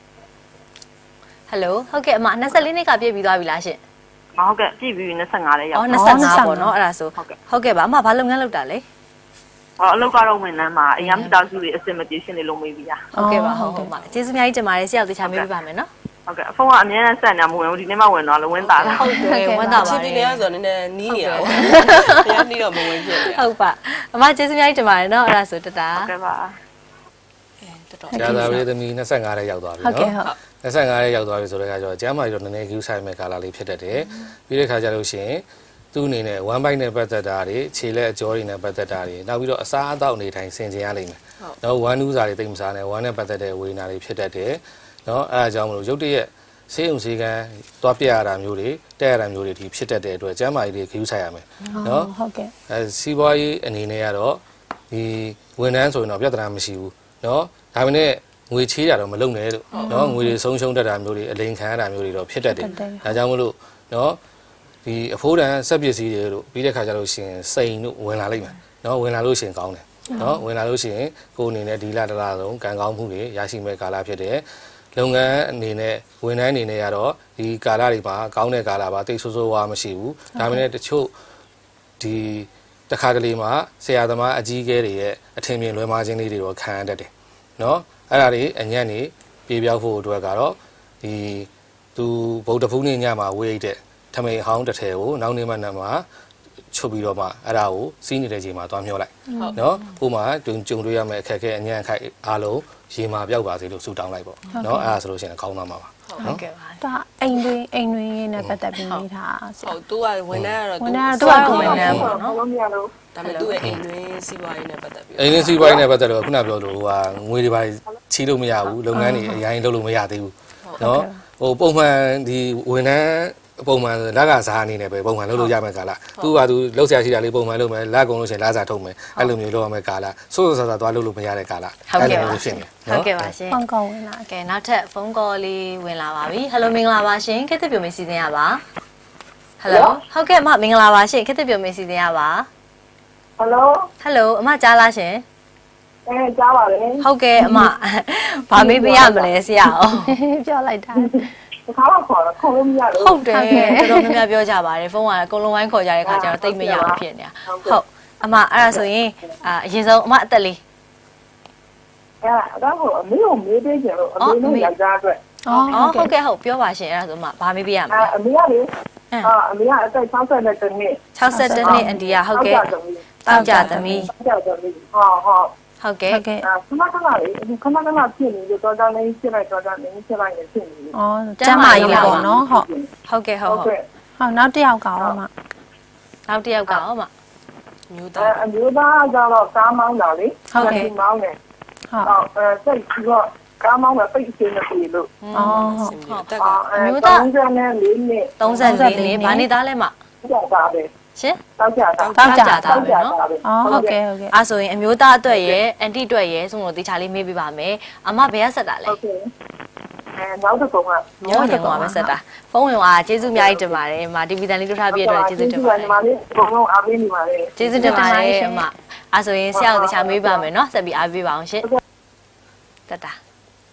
ယ်လိုဟုတ်ကဲ့အမ24နှစ်ကပြည့်ပြီးသွားပြီလားရှင်ဟုတ်ကဲ့ပြည့်ပြီး25လည်းရောက် 25ပေါ့နော်အဲ့ဒါဆိုဟုတ်ကဲ့ပါအမဘာလုပ်ငန်းလုပ်တာလဲအလုပ်ကတော့ဝန်ထမ်းမှာအရင်မိသားစုတွေအဆင်မပြေရှင်းနေလို့မေးပြီးရဟုတ်ကဲ့ပါဟုတ်ပါကျေးဇူးအများကြီးတင်ပါတယ်ဆရာတို့တခြားမေးပြပါမယ်နော်ဟုတ်ကဲ့ဖုန်းကအများနဲ့ဆက်နေမှာမဝင်ဘူးဒီနေ့မှဝင်တော့လည်းဝင်တာလားဟုတ်တယ်ဝင်တာပါချင်းပြည်နယ်ဆိုတော့နည်းနည်းနီးနေရပါဘူးနီးတော့မဝင်ဖြစ်နေဟုတ်ပါအမကျေးဇူးအများကြီးတင်ပါတယ်နော်အဲ့ဒါဆိုတတာဟုတ်ကဲ့ပါဆရာသားလေးသမီး25ရက်ရောက်သွားပြီနော်ဟုတ်ကဲ့ဟုတ်25ရက်ရောက်သွားပြီဆိုတော့ကျမ်းမာရီတော့နည်းနည်းကူးဆိုင်မဲ့ကာလလေးဖြစ်တတ်တယ်ပြီးတဲ့ခါကျလို့ရှိရင်သူ့အနေနဲ့1 byte နဲ့ပတ်သက်တာတွေခြေလက်အကျော်တွေနဲ့ပတ်သက်တာတွေနောက်ပြီးတော့အစားအသောက်နေထိုင်ဆင်ခြင်ရလိမ့်မယ်။နော်1 2စာတွေတိတ်မစားနဲ့1နဲ့ပတ်သက်တဲ့ဝေဒနာတွေဖြစ်တတ်တယ်။နော်အဲအကြောင်းမလို့ရုပ်တရက်ဆေးရုံဆေးကန်းသွားပြရတာမျိုးတွေတက်ရတာမျိုးတွေဒီဖြစ်တတ်တဲ့အတွက်ကျမ်းမာရေးတွေခရူးဆိုင်ရမယ်။နော်ဟုတ်ကဲ့စီးပွားရေးအနေနဲ့ကတော့ဒီဝန်ထမ်းဆိုရင်တော့ပြဿနာမရှိဘူး။နော်ဒါပေမဲ့ငွေချေးတာတော့မလုပ်နဲ့လို့နော်ငွေတွေဆုံးရှုံးတတ်တာမျိုးတွေအလိန်ခံရတာမျိုးတွေတော့ဖြစ်တတ်တယ်။ဒါကြောင့်မလို့နော်ဒီအဖိုးတန်ဆက်ပစ္စည်းတွေတို့ပြီးတဲ့ခါကျလို့ရှိရင်စိန်တို့ဝင်လာလိမ့်မယ်เนาะဝင်လာလို့ရှိရင်ကောင်းတယ်เนาะဝင်လာလို့ရှိရင်ကိုယ်အနေနဲ့ဒီလတစ်လလုံးကံကောင်းမှုတွေရရှိမဲ့ကာလဖြစ်တယ်လုပ်ငန်းအနေနဲ့ဝန်ထမ်းအနေနဲ့ကတော့ဒီကာလတွေမှာကောင်းတဲ့ကာလပါတိတ်ဆိုးဆိုးဝါမရှိဘူးဒါပေမဲ့တချို့ဒီတစ်ခါကလေးမှာဆရာသမားအကြီးအကဲတွေရဲ့အထင်မြင်လွဲမှားခြင်းလေးတွေတော့ခံရတတ်တယ်เนาะအဲ့ဒါတွေအညံ့နေပြေပြောက်ဖို့အတွက်ကတော့ဒီသူဗုဒ္ဓဖူးနေ့ညမှာဝေးတဲ့ထမိန်ဟောင်းတစ်ထည်ကိုနောက်နေ့မှနံမှာချုပ်ပြီးတော့မှအဲ့ဒါကိုစီးနေတဲ့ချိန်မှာသွားမျောလိုက်เนาะဟိုမှာကြုံတွေ့ရမယ့်အခက်အခဲအညံ့ခိုက်အားလုံးရေမှာပြောက်ပါစေလို့ဆုတောင်းလိုက်ပေါ့เนาะအဲ့ဒါဆိုလို့ရှိရင်ကောင်းသွားမှာပါဟုတ်ကဲ့ပါဒါအိမ်တွင်းနဲ့ပတ်သက်ပြီးမိထားဟုတ်သူကဝန်ထမ်းကတော့ဝန်ထမ်းကတော့ဝန်ထမ်းပေါ့နော်ဒါပေမဲ့သူ့ရဲ့အိမ်တွင်းစီးပွားရေးနဲ့ပတ်သက်ပြီးအိမ်တွင်းစီးပွားရေးနဲ့ပတ်သက်တော့ခုနပြောလို့ဟိုဟာငွေတွေပါချီးလို့မရဘူးလုပ်ငန်းတွေအရင်လုပ်လို့မရသေးဘူးเนาะဟိုပုံမှန်ဒီဝန်ထမ်းပုံမှန်လက်ကစားအနေနဲ့ပဲပုံမှန်လုပ်လို့ရမယ်ကာလသူကသူလှုပ်ရှားရှိတာလေးပုံမှန်လုပ်မယ်လက်ကုန်လို့ရှိရင်လာစားထုတ်မယ်အဲ့လိုမျိုးလုပ်ရမယ်ကာလစိုးစိုးဆာဆာသွားလုပ်လို့မရတဲ့ကာလအဲ့လိုမျိုးဖြစ်နေဟုတ်ကဲ့ပါရှင်ဖုန်းကောဝင်လာကဲနောက်ထပ်ဖုန်းကောလေးဝင်လာပါပြီဟယ်လိုမင်္ဂလာပါရှင်ခေတ်သစ်ပြုံမေးစီစဉ်ရပါဟယ်လိုဟုတ်ကဲ့မင်္ဂလာပါရှင်ခေတ်သစ်ပြုံမေးစီစဉ်ရပါဟယ်လိုဟယ်လိုအမကြားလားရှင်ကြားပါလေဟုတ်ကဲ့အမဘာမေးပေးရမလဲဆရာအောင်ပြောလိုက်တာခါတော့ခေါ်တော့ခေါ်လို့မရဘူးဟုတ်တယ်တော်တော်များများပြောကြပါတယ်ဖုန်းကအကုန်လုံးဝိုင်းခေါ်ကြတဲ့ခါကျတော့တိတ်မရဘူးဖြစ်နေတာဟုတ်အမအဲ့ဒါဆိုရင်အရင်ဆုံးအမအသက်လေးအဲ့ဒါကိုအမေကိုမေးပေးကြလို့အမေတို့ယောက်ျားအတွက်ဟုတ်ကဲ့ဟုတ်ပြောပါရှင်အဲ့ဒါဆိုအမဘာမေးပေးရမလဲအမေကလေအမေကအသက်62နှစ် 62နှစ်အန်ဒီယာဟုတ်ကဲ့တောက်ကြသမီးဟုတ်ကဲ့ခဏလေးခဏဖြစ်နေလို့တော်နေဖြစ်လိုက်ဖြစ်နေကျမ်းမာရေးပေါ့နော်ဟုတ်ကဲ့ဟုတ်နောက်တစ်ယောက်ကရောမနောက်တစ်ယောက်ကရောမမျိုးသားကျတော့ကားမောင်းတာလေဟုတ်ကဲ့မောင်းတယ်ဟုတ်စိတ်ပြီးတော့ကားမောင်းတာပိတ်ရှင်းနေပြီလို့ဟုတ်အမျိုးသား 34နှစ်ဘာနေသားလဲမကြောက်တာပဲရှင်တောက်ကြတာပဲနော်ဟုတ်ကဲ့အဲ့ဆိုရင်အမျိုးသားအတွက်ရယ်အန်တီအတွက်ရယ်ဆိုတော့တေချာလေးမေးပြပါမယ်အမဘယ်ကဆက်တာလဲဟုတ်ကဲ့နောက်တစ်ပုံကမျိုးရင်ကပဲဆက်တာဖုန်းဝင်ကကျေးဇူးအများကြီးတင်ပါတယ်အမတီဗီတန်လေးတို့ထားပြအတွက်ကျေးဇူးတင်ပါတယ်ညီမလေးဘုံလုံးအားပေးနေပါတယ်ကျေးဇူးတင်ပါတယ်အမအဲ့ဆိုရင်ဆရာကိုတေချာမေးပါမယ်နော်ဆက်ပြီးအားပေးပါအောင်ရှင်တတာ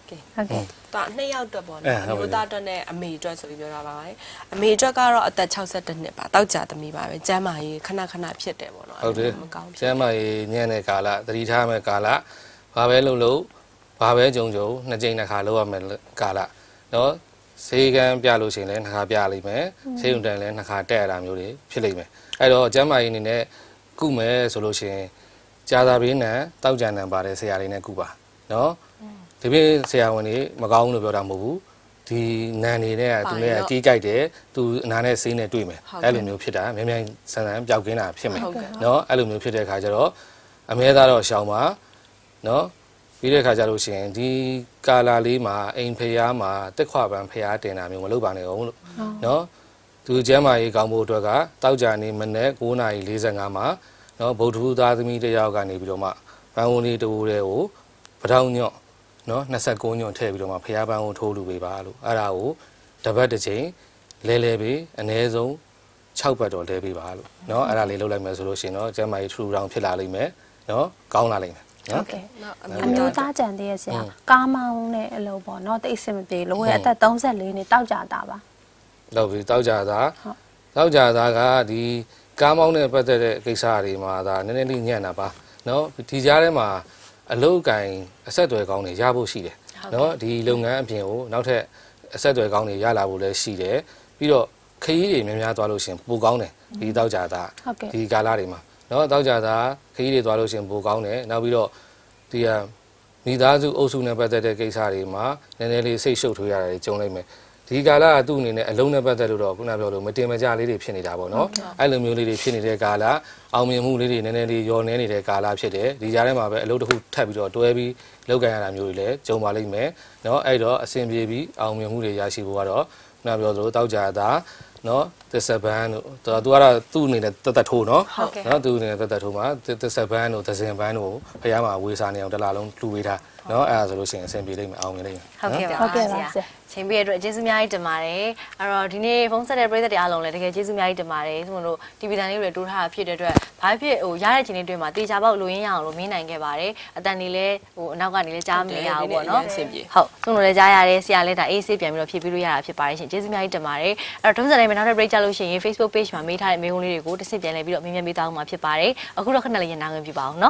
ဟုတ်ကဲ့ဒါ2ယောက်အတွက်ပေါ့နော်အမျိုးသားအတွက်နဲ့အမေအတွက်ဆိုပြီးပြောတာပါပဲအမေအတွက်ကတော့အသက်62နှစ်ပါတောက်ကြသမီးပါပဲကျမ်းမာရေးခဏဖြစ်တယ်ပေါ့နော်ဟုတ်တယ်ကျမ်းမာရေးညံ့တဲ့ကာလသတိထားမဲ့ကာလဘာပဲလုပ်ဘာပဲကြုံနှစ်ကြိမ်နှစ်ခါလုပ်ရမယ်ကာလနော်ဆေးကန်းပြလို့ရှိရင်လည်းနှစ်ခါပြလိမ့်မယ်ဆေးရုံတန်လည်းနှစ်ခါတက်ရတာမျိုးတွေဖြစ်လိမ့်မယ်အဲ့တော့ကျမ်းမာရေးအနေနဲ့ကုမယ်ဆိုလို့ရှိရင်ကြာသာဘေးနံတောက်ကြံနံပါတယ်ဆရာလေးနဲ့ကုပါနော်ဒီပြင်ဆရာဝန်တွေမကောင်းဘူးလို့ပြောတာမဟုတ်ဘူးဒီနံနေတဲ့သူနဲ့တီးကြိုက်တယ်သူအနာနဲ့ဆေးနဲ့တွေ့မယ်အဲ့လိုမျိုးဖြစ်တာမြန်မြန်ဆန်ဆန်ပျောက်ကင်းတာဖြစ်မယ်နော်အဲ့လိုမျိုးဖြစ်တဲ့အခါကျတော့အမဲသားတော့ရှောင်ပါနော်ပြီးတဲ့အခါကျလို့ရှိရင်ဒီကာလာလေးမှာအိမ်ဖျားမှာတက်ခွာပန်ဖျားတင်တာမျိုးမလုပ်ပါနဲ့အောင်လို့နော်သူကျမ်းမာရေးကောင်းဖို့အတွက်ကတောက်ကြနေမနေ့9:45မှာနော်ဗုဒ္ဓဟူသားသမီးတယောက်ကနေပြီးတော့မှပန်းဝင်လေးတူတွေကိုပထောင်ညော့နော်29ညွန့်ထည့်ပြီးတော့မှဖျားပန်းကိုထိုးလူပေးပါလို့အဲ့ဒါကိုတပတ်တစ်ချိန်လဲပေးအနည်းဆုံး6ပတ်တော့လဲပေးပါလို့နော်အဲ့ဒါလေးလုပ်လိုက်မယ်ဆိုလို့ရှိရင်တော့ကျမ်းမာရေးထူထောင်ဖြစ်လာလိမ့်မယ်နော်ကောင်းလာလိမ့်မယ်ဟုတ်ကဲ့အမျိုးသားကြံသေးရဲ့ဆရာကားမောင်းတဲ့အလုပ်ပေါ့နော်တိတ်အဆင်မပြေလို့ရဲ့အသက်34နှစ်တောက်ကြတာပါဟုတ်ပြီတောက်ကြတာကဒီကားမောင်းနဲ့ပတ်သက်တဲ့ကိစ္စတွေမှာဒါနည်းနည်းလေးညံ့တာပါနော်ဒီကြားထဲမှာအလုပ်ကင်အဆက်အသွယ်ကောင်းတွေရဖို့ရှိတယ်နော်ဒီလုပ်ငန်းအပြင်ကိုနောက်ထပ်အဆက်အသွယ်ကောင်းတွေရလာဖို့လည်းရှိတယ်ပြီးတော့ခရီးတွေများသွားလို့ရှင်ပိုကောင်းတယ်ဒီတောက်ကြတာဒီကာလတွေမှာနော်တောက်ကြတာခရီးတွေသွားလို့ရှင်ပိုကောင်းတယ်နောက်ပြီးတော့ဒီမိသားစုအုပ်စုနဲ့ပတ်သက်တဲ့ကိစ္စတွေမှာနည်းနည်းလေးစိတ်ရှုပ်ထွေးရတယ်ကြုံလိုက်မယ်ဒီကာလကသူ့အနေနဲ့အလုံးနဲ့ပတ်သက်လို့တော့ခုနပြောလို့မတင်မကြလေးတွေဖြစ်နေတာပေါ့နော်အဲ့လိုမျိုးလေးတွေဖြစ်နေတဲ့ကာလအောင်မြင်မှုလေးတွေနည်းနည်းလေးယောနေနေတဲ့ကာလဖြစ်တယ်ဒီကြားထဲမှာပဲအလုပ်တစ်ခုထပ်ပြီးတော့တွဲပြီးလုပ်ကြရတာမျိုးတွေလည်းကြုံပါလိမ့်မယ်နော်အဲ့တော့အဆင်ပြေပြီးအောင်မြင်မှုတွေရရှိဖို့ကတော့ခုနပြောသလိုတောက်ကြတာနော်သစ္စာဘန်းတို့သူကတော့သူ့အနေနဲ့တသက်ထိုးနော်သူ့အနေနဲ့တသက်ထိုးမှာသစ္စာဘန်းတို့သဇင်ဘန်းတို့ဖះမှာဝေစာနေအောင်တစ်လားလုံးလှူပေးထားနော်အဲ့ဒါဆိုလို့ရှိရင်အဆင်ပြေလိမ့်မယ်အောင်မြင်လိမ့်မယ်ဟုတ်ကဲ့ပါဆရာချိန်ပေးရတဲ့ကျေးဇူးများကြီးတင်ပါတယ်အဲ့တော့ဒီနေ့ဖုန်းဆက်တဲ့ပရိသတ်တွေအားလုံးလည်းတကယ်ကျေးဇူးများကြီးတင်ပါတယ်ဆိုလို့ TV တန်လေးတွေတိုးထားတာဖြစ်တဲ့အတွက်ဘာဖြစ်ရတဲ့ချိန်လေးတွေမှာတေချာပေါက်လိုရင်းရအောင်လို့မင်းနိုင်ခဲ့ပါတယ်အတန်နေလဲအနောက်ကနေလဲကြားမရဘူးပေါ့နော်ဟုတ်ဆုံးလို့လည်းကြားရတယ်ဆရာလည်းဒါအေးဆေးပြန်ပြီးတော့ဖြည့်ပေးလို့ရတာဖြစ်ပါတယ်ရှင်ကျေးဇူးများကြီးတင်ပါတယ်အဲ့တော့ထုံးစံတိုင်းမှာနောက်တဲ့ break ကြလို့ရှိရင် Facebook page မှာမေးထားတဲ့မေးခွန်းလေးတွေကိုတစ်ဆင့်ပြန်လဲပြီးတော့မြင်မြန်ပေးသွားအောင်မှာဖြစ်ပါတယ်အခုတော့ခဏလေးရန်နာခွင့်ပြုပါအောင်နော်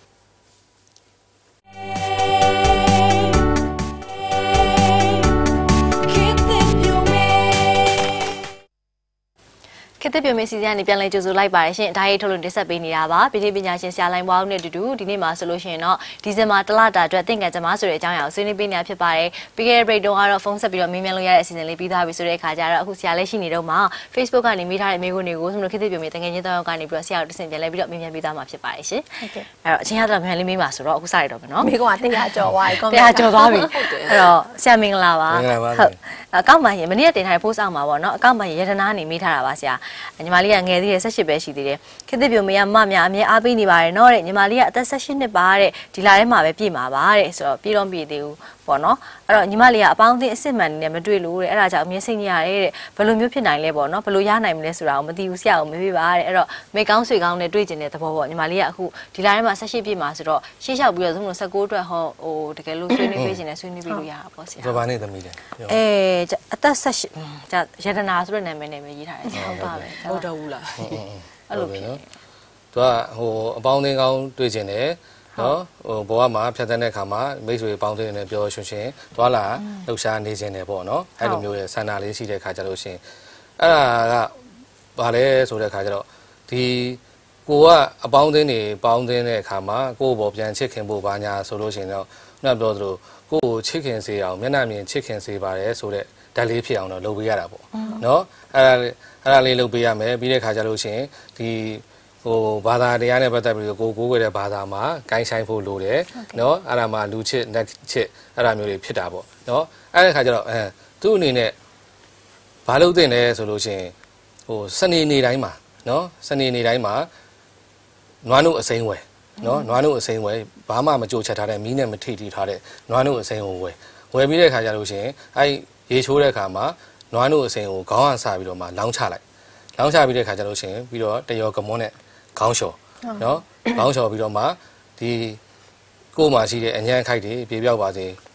ခေတ်သစ်ပြုံးမေးစီစဉ်ကနေပြန်လဲကြိုဆိုလိုက်ပါတယ်ရှင်ဒါရေးထုတ်လို့တင်ဆက်ပေးနေတာပါပြည်ပညာရှင်ဆရာလိုင်းပွားဦးနဲ့အတူတူဒီနေ့မှာဆိုလို့ရှိရင်တော့ဒီဇင်ဘာ1လတာအတွက်သင်္ကန်းကြမှာဆိုတဲ့အကြောင်းအရာကိုဆွေးနွေးပေးနေတာဖြစ်ပါတယ်ပြီးခဲ့တဲ့ break တုန်းကတော့ဖုန်းဆက်ပြီးတော့မေးမြန်းလို့ရတဲ့အစီအစဉ်လေးပြီးသားပြီဆိုတဲ့အခါကျတော့အခုဆရာလည်းရှိနေတော့မှ Facebook ကနေမေးထားတဲ့မေးခွန်းတွေကိုဆိုလို့ခေတ်သစ်ပြုံးမေးတကယ်ချင်းတော့ကနေပြီးတော့ဆရာတို့တစ်ဆင့်ပြန်လဲပြီးတော့မေးမြန်းပေးသားမှာဖြစ်ပါတယ်ရှင်ဟုတ်ကဲ့အဲ့တော့အချင်းရတော့မြန်လေးမေးပါဆိုတော့အခုစရတော့မယ်နော်မေးခွန်းက100ကျော်သွားပြီ 100ကျော်သွားပြီအဲ့တော့ဆရာမင်္ဂလာပါဟုတ်အကောင့်မှာမနေ့ကတင်ထားတဲ့ post အောက်မှာပေါ့နော်အကောင့်မှာရတနာနေမေးထားတာပါဆရာညီမလေးကငယ်သေးတယ်18ပဲရှိသေးတယ်ခေတ်သစ်ပြုံမေးကမများအမြဲအားပေးနေပါတယ်နော်တဲ့ညီမလေးကအသက်18နှစ်ပါတဲ့ဒီလာထဲမှာပဲပြည့်မှာပါတဲ့ဆိုတော့ပြည့်တော့ပြည့်သေးဘူးပေါ့နော်အဲ့တော့ညီမလေးကအပေါင်းအသင်းအစ်စ်မှန်နေနဲ့မတွေ့လို့တဲ့အဲ့ဒါကြောင့်အမြဲစိတ်ညစ်ရတယ်တဲ့ဘယ်လိုမျိုးဖြစ်နိုင်လဲပေါ့နော်ဘယ်လိုရနိုင်မလဲဆိုတာကိုမသိဘူးဆရာကိုမေးပေးပါတဲ့အဲ့တော့မေကောင်းဆွေကောင်းနဲ့တွေ့ကျင်တဲ့သဘောပေါ့ညီမလေးကအခုဒီလာထဲမှာ18ပြည့်မှာဆိုတော့ရှေ့လျှောက်ပြီးတော့19အတွက်ဟိုတကယ်လို့ဆွေးနွေးပေးကျင်တယ်ဆွေးနွေးပေးလို့ရတာပေါ့ဆရာဘာနဲ့သမီးလဲအသက်18じゃရတနာဆိုတဲ့နာမည်နဲ့ပဲရေးထားတယ်ဟုတ်ပါပဲဟုတ်တော့ဘူးလားအဲ့လိုပဲနော်သူကဟိုအပေါင်းအသင်းကောင်းတွေ့ကျင်တယ်နော်ဟိုဘဝမှာဖြတ်သန်းတဲ့အခါမှာမိတ်ဆွေပေါင်းသင်းနေပြောရှင်ရှင်သွားလာလှူရှားနေခြင်းတယ်ပေါ့နော်အဲ့လိုမျိုးရဲ့ဆန္ဒလေးရှိတဲ့အခါကျလို့ရှင်အဲ့ဒါကဘာလဲဆိုတဲ့အခါကျတော့ဒီကိုကအပေါင်းအသင်းတွေပေါင်းသင်းတဲ့အခါမှာကိုယ့်ဘောပြန်ချစ်ခင်ဖို့ဘာညာဆိုလို့ရှင်တော့ခုနပြောသလိုကိုယ့်ကိုချစ်ခင်စေအောင်မျက်နှာမြင်ချစ်ခင်စေပါတယ်ဆိုတဲ့ဓာတ်လေးဖြစ်အောင်တော့လုပ်ပေးရတာပေါ့နော်အဲ့ဒါလေးလုပ်ပေးရမယ်ပြီးတဲ့အခါကျလို့ရှင်ဒီဟိုဘာသာတရားနဲ့ပတ်သက်ပြီးကိုကိုးကွယ်တဲ့ဘာသာမှာဂိုင်းဆိုင်ဖို့လိုတယ်နော်အဲ့ဒါမှလူချစ်နတ်ချစ်အဲ့ဒါမျိုးတွေဖြစ်တာပေါ့နော်အဲ့ဒီခါကျတော့သူ့အနေနဲ့ဘာလုပ်တင်လဲဆိုလို့ရှိရင်ဟိုစနေနေ့တိုင်းမှာနော်စနေနေ့တိုင်းမှာနွားနို့အစိမ်းဝယ်နော်နွားနို့အစိမ်းဝယ်ဘာမှမကြိုချက်ထားတဲ့မီးနဲ့မထိထိထားတဲ့နွားနို့အစိမ်းကိုဝယ်ပြီးတဲ့ခါကျလို့ရှိရင်အဲ့ရေချိုးတဲ့အခါမှာနွားနို့အစိမ်းကိုခေါင်းအောင်ဆပြီးတော့မှလောင်းချလိုက်လောင်းချပြီးတဲ့ခါကျလို့ရှိရင်ပြီးတော့တရောကမွန်းနဲ့ခေါင်းလျှော်နော်ခေါင်းလျှော်ပြီးတော့မှဒီကိုယ်မှာရှိတဲ့အញ្ញမ်းခိုက်တွေပြေပြောက်ပါစေကို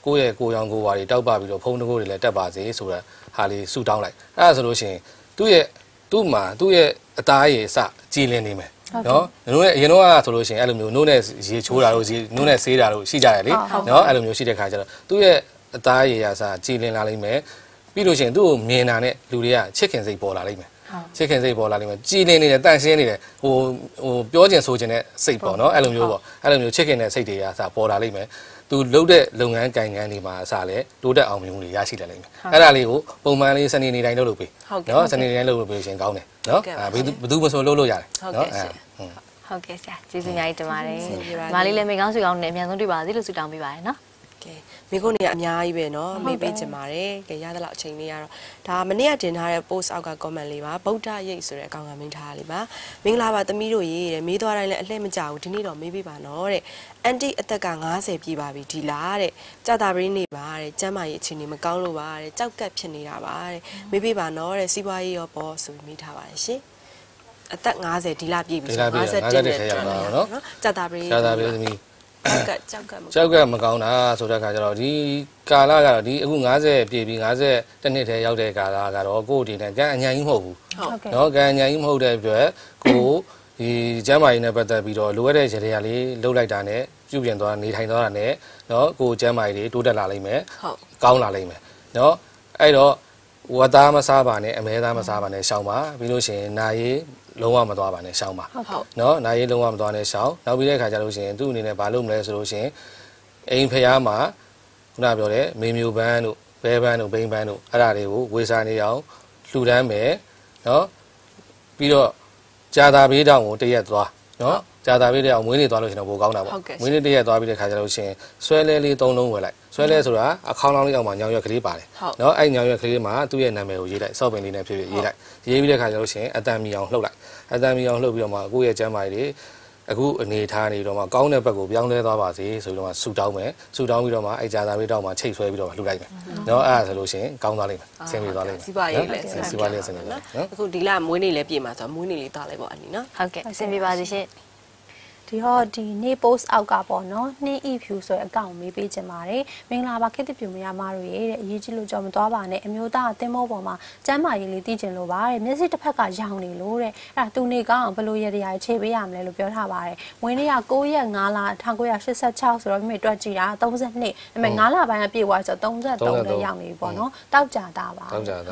ကိုယ့်ရဲ့ကိုယ်ရောင်ကိုယ်ဝါတွေတောက်ပပြီးတော့ဖုံးတကိုးတွေလည်းတက်ပါစေဆိုတော့ဟာလေးဆူတောင်းလိုက်အဲ့ဒါဆိုလို့ရှိရင်သူ့ရဲ့အသားရည်အစကြည်လင်နေမယ်နော်နိုးနဲ့အရင်တော့ဆိုလို့ရှိရင်အဲ့လိုမျိုးနိုးနဲ့ရေချိုးတာတို့နိုးနဲ့ဆေးတာတို့ရှိကြတယ်လေနော်အဲ့လိုမျိုးရှိတဲ့ခါကျတော့သူ့ရဲ့အသားရည်အစကြည်လင်လာလိမ့်မယ်ပြီးလို့ရှိရင်သူ့ကိုမြင်တာနဲ့လူတွေကချစ်ခင်စိတ်ပေါ်လာလိမ့်မယ်ချစ်ခင်စိတ်ပေါ်လာလိမ့်မယ်ကြည်လင်နေတယ်တန့်ရှင်းနေတယ်ဟိုပြောချင်ဆိုချင်တဲ့စိတ်ပေါ့နော်အဲ့လိုမျိုးပေါ့အဲ့လိုမျိုးချစ်ခင်တဲ့စိတ်တွေအစပေါ်လာလိမ့်မယ်သူလှုပ်တဲ့လုပ်ငန်းကိုင်ငန်းတွေမှာအစားလဲတိုးတက်အောင်မျိုးတွေရရှိလာလိမ့်မယ်အဲ့ဒါလေးကိုပုံမှန်လေးစနေနေ့တိုင်းလုပ်လို့ပေးနော်စနေနေ့တိုင်းလုပ်လို့ပေးရှင်ကောင်းတယ်နော်ဘယ်သူမဆိုလုပ်လို့ရတယ်နော်ဟုတ်ကဲ့ဆရာကျေးဇူးအများကြီးတင်ပါတယ်မာလေးလည်းမိကောင်းဆွေကောင်းနဲ့အများဆုံးတွေ့ပါစေလို့ဆုတောင်းပေးပါတယ်နော်ကဲမိခုနေအများကြီးပဲเนาะမေးပေးချင်ပါတယ်ကဲရသလောက်အချိန်လေးကတော့ဒါမနေ့ကတင်ထားတဲ့ post အောက်က comment လေးပါဗုဒ္ဓရိပ်ဆိုတဲ့အကောင်ကမင်းထားလေးပါမင်္ဂလာပါသမီးတို့ရေတဲ့မေးသွားတိုင်းလည်းအလှည့်မကြဘူးဒီနေ့တော့မေးပေးပါနော်တဲ့အန်တီအသက်က90ပြည့်ပါပြီဒီလားတဲ့ကြာတာပရင်းနေပါတဲ့ကျမ်းမာရေးအခြေအနေမကောင်းလို့ပါတဲ့ကြောက်ကပ်ဖြစ်နေတာပါတဲ့မေးပေးပါနော်တဲ့စီးပွားရေးရောပေါ့ဆိုပြီးမေးထားပါတယ်ရှင်အသက်50ဒီလပြည့်ပြီဆို50တက်တဲ့နော်ကြာတာပရင်းသမီးကြောက်ကမကောင်းတာဆိုတဲ့အခါကျတော့ဒီကာလကတော့ဒီအခု90ပြည့်ပြီး50တနှစ်ထဲရောက်တဲ့ကာလကတော့ကိုယ့်ဒီနဲ့ကံအញ្ញံကြီးမဟုတ်ဘူးเนาะကံအញ្ញံကြီးမဟုတ်တဲ့အတွက်ကိုဒီကျမ်းမာရေးနဲ့ပတ်သက်ပြီးတော့လိုအပ်တဲ့ရေတွေကလေးလှုပ်လိုက်တာနဲ့ပြုပြင်သွားနေထိုင်သွားတာနဲ့เนาะကိုကျမ်းမာရေးတွေတိုးတက်လာလိမ့်မယ်ကောင်းလာလိမ့်မယ်เนาะအဲ့တော့ဝတ်သားမစားပါနဲ့အမဲသားမစားပါနဲ့ရှောင်းပါပြီးလို့ရှိရင်နာရေးလုံးဝမသွားပါနဲ့ရှောင်းပါเนาะနာရေးလုံးဝမသွားနဲ့ရှောင်းနောက်ပြီးတဲ့အခါကျလို့ရှိရင်သူ့အနေနဲ့ဘာလုပ်မလဲဆိုလို့ရှိရင်အိမ်ဖျားမှာခုနပြောတဲ့မေမျိုးပန်းတို့ဘဲပန်းတို့ဘိန်းပန်းတို့အဲ့ဒါတွေကိုဝေစာနေအောင်လှူဒန်းမယ်เนาะပြီးတော့ကြာတာဘေးတောင်ကိုတရက်သွားเนาะကြာတာဘေးတောင်မွေးနေသွားလို့ရှိရင်ပိုကောင်းတာပေါ့မွေးနေတရက်သွားပြီးတဲ့အခါကျလို့ရှိရင်ဆွဲလဲလေး3လုံးဝယ်လိုက်ဆွဲလဲဆိုတာအခေါင်းလောင်းလေးအောင်မှာညောင်ရွက်ကလေးပါတယ်เนาะအဲ့ညောင်ရွက်ကလေးမှာသူ့ရဲ့နာမည်ကိုရေးလိုက်စော့ပင်လေးနဲ့ဖြည်းဖြည်းရေးလိုက်ရေးပြီးတဲ့အခါကျလို့ရှိရင်အတန်မီအောင်လှုပ်လိုက်အတန်မီအောင်လှုပ်ပြီးတော့မှကိုယ့်ရဲ့ကျမ်းမာရေးတွေအခုအနေထားနေတော့မှကောင်းတဲ့ဘက်ကိုပြောင်းလဲသွားပါစေဆိုပြီးတော့မှဆူတောင်းမယ်ဆူတောင်းပြီးတော့မှအဲ့ကြာတာလေးတောက်မှချိတ်ဆွဲပြီးတော့မှလှုပ်လိုက်မယ်เนาะအဲ့ဒါဆိုလို့ရှိရင်ကောင်းသွားလိမ့်မယ်ဆင်ပြေသွားလိမ့်မယ်စီးပွားရေးလည်းစီးပွားရေးဆင်ပြေသွားနော်အခုဒီလမွေးနေ့လည်းပြင်မှာဆိုတော့မွေးနေ့လေးသွားလိုက်ပေါ့အနီနော်ဟုတ်ကဲ့ဆင်ပြေပါစေရှင်ဒီဟောဒီနေ့ post အောက်ကပေါ့နော်နှင်း if you ဆိုတဲ့အကောင့်မေးပေးချင်ပါတယ်မင်္ဂလာပါခေတ္တပြူမရမတို့ရေတဲ့အရေးကြီးလို့ကြော်မသွားပါနဲ့အမျိုးသားအသင်းမောပေါ်မှာကျမ်းမာရေးလေးသိကျင်လို့ပါတဲ့မျက်စိတစ်ဖက်ကရောင်နေလို့တဲ့အဲ့ဒါသူနေကောင်းအောင်ဘယ်လိုရည်ခြေပေးရမလဲလို့ပြောထားပါတယ်မွေးနေ့က9ရက်5လ1986ဆိုတော့မိမိတွက်ကြည့်တာ32ဒါပေမဲ့9လပိုင်းကပြည့်သွားဆိုတော့33လည်းရောက်နေပြီပေါ့နော်တောက်ကြတာပါတောက်ကြတာ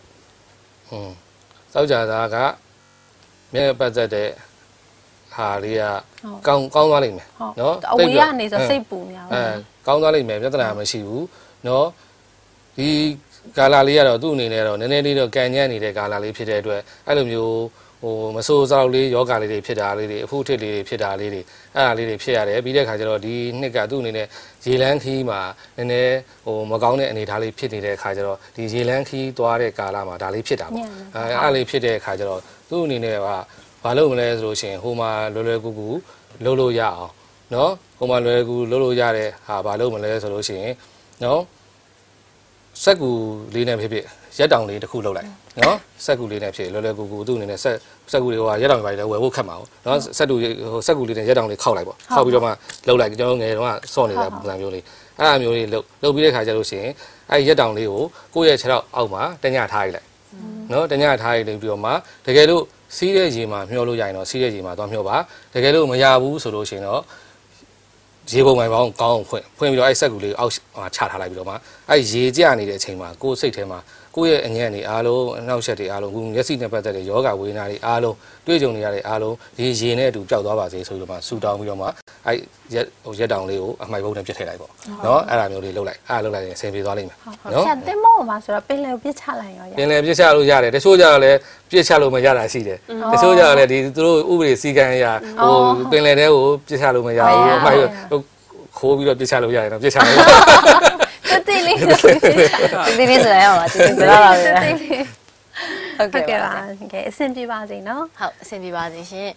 တောက်ကြတာကမျက်ပတ်သက်တဲ့ဟာလေးကကောင်းသွားလိမ့်မယ်နော်အဝေးကနေဆိုစိတ်ပူနေအောင်ကောင်းသွားလိမ့်မယ်ပြဿနာမရှိဘူးနော်ဒီကာလာလေးကတော့သူ့အနေနဲ့တော့နည်းနည်းလေးတော့ကန်ညံ့နေတဲ့ကာလာလေးဖြစ်တဲ့အတွက်အဲ့လိုမျိုးဟိုမဆိုးစောက်လေးယောဂလေးတွေဖြစ်တာလေးတွေအဖုထစ်လေးတွေဖြစ်တာလေးတွေအဲ့ဒါလေးတွေဖြစ်ရတယ်ပြီးတဲ့ခါကျတော့ဒီနှစ်ကသူ့အနေနဲ့ရေလန်းခီးမှာနည်းနည်းဟိုမကောင်းတဲ့အနေအထားလေးဖြစ်နေတဲ့ခါကျတော့ဒီရေလန်းခီးသွားတဲ့ကာလာမှာဒါလေးဖြစ်တာပေါ့အဲ့လေးဖြစ်တဲ့ခါကျတော့သူ့အနေနဲ့ကဘာလို့မလဲဆိုလို့ရှိရင်ဟိုမှာလွယ်ကူကူလှုပ်လို့ရအောင်เนาะဟိုမှာလွယ်ကူလှုပ်လို့ရတဲ့ဟာဘာလို့မလဲဆိုလို့ရှိရင်เนาะစက်ကူလေးနဲ့ဖြစ်ဖြစ်ရက်တောင်လေးတစ်ခုလှုပ်လိုက်เนาะစက်ကူလေးနဲ့ဖြစ်လွယ်ကူကူသူ့အနေနဲ့စက်ကူလေးဟိုရက်တောင်တွေပါလေဝယ်ဖို့ခက်မှာပေါ့เนาะစက်ကူလေးနဲ့ရက်တောင်လေးခောက်လိုက်ပေါ့ခောက်ပြီးတော့မှလှုပ်လိုက်ကျွန်တော်ငယ်တော့စော့နေတဲ့ပုံစံမျိုးလေးအဲ့အမျိုးလေးလှုပ်ပြီးတဲ့ခါကျလို့ရှိရင်အဲ့ရက်တောင်လေးကိုကိုယ့်ရဲ့ခြေထောက်အောက်မှာတညထားလိုက်เนาะတညထားလိုက်ပြီးတော့မှတကယ်လို့စီးတဲ့ရေမှာမျှောလို့ရရင်တော့စီးတဲ့ရေမှာသွားမျှောပါတကယ်လို့မရဘူးဆိုလို့ရှိရင်တော့ရေပုံမှန်ပေါင်းကောင်းအောင်ဖွင့်ပြီးတော့အဲ့ဆက်ကူလေးအောက်ချထားလိုက်ပြီးတော့မှအဲ့ရေကျနေတဲ့အချိန်မှာကိုယ်စိတ်ထဲမှာကိုယ့်ရဲ့အညံ့တွေအားလုံးအနောက်ဆက်တွေအားလုံးအခုမျက်စိနဲ့ပတ်သက်တဲ့ယောဂဝေဒနာတွေအားလုံးတွေ့ကြုံနေရတဲ့အားလုံးဒီရေနဲ့အတူပျောက်သွားပါစေဆိုပြီးတော့မှဆူတောင်းပြီးတော့မှအဲ့ရက်တောင်လေးကိုအမှိုက်ဘုံနဲ့ပြစ်ထည့်လိုက်ပေါ့နော်အဲ့ဒါမျိုးလေးလုပ်လိုက်အဲ့ဒါလုပ်လိုက်ရင်ဆင်ပြေသွားလိမ့်မယ်နော်ဆင်မောမှာဆိုတော့ပင်လယ်ပြစ်ချလိုက်ရောပင်လယ်ပြစ်ချလို့ရတယ်တချို့ကြတော့လည်းပြစ်ချလို့မရတာရှိတယ်တချို့ကြတော့လည်းဒီသူတို့ဥပဒေစည်းကမ်းအရဟိုပင်လယ်ထဲကိုပြစ်ချလို့မရဘူးအမှိုက်ခိုးပြီးတော့ပြစ်ချလို့ရတယ်နော်ပြစ်ချလို့တိလေးတိလေးဆိုရအောင်ပါတိလေးပြလာပါပဲဟုတ်ကဲ့ပါကဲအဆင်ပြေပါစေနော်ဟုတ်အဆင်ပြေပါစေရှင်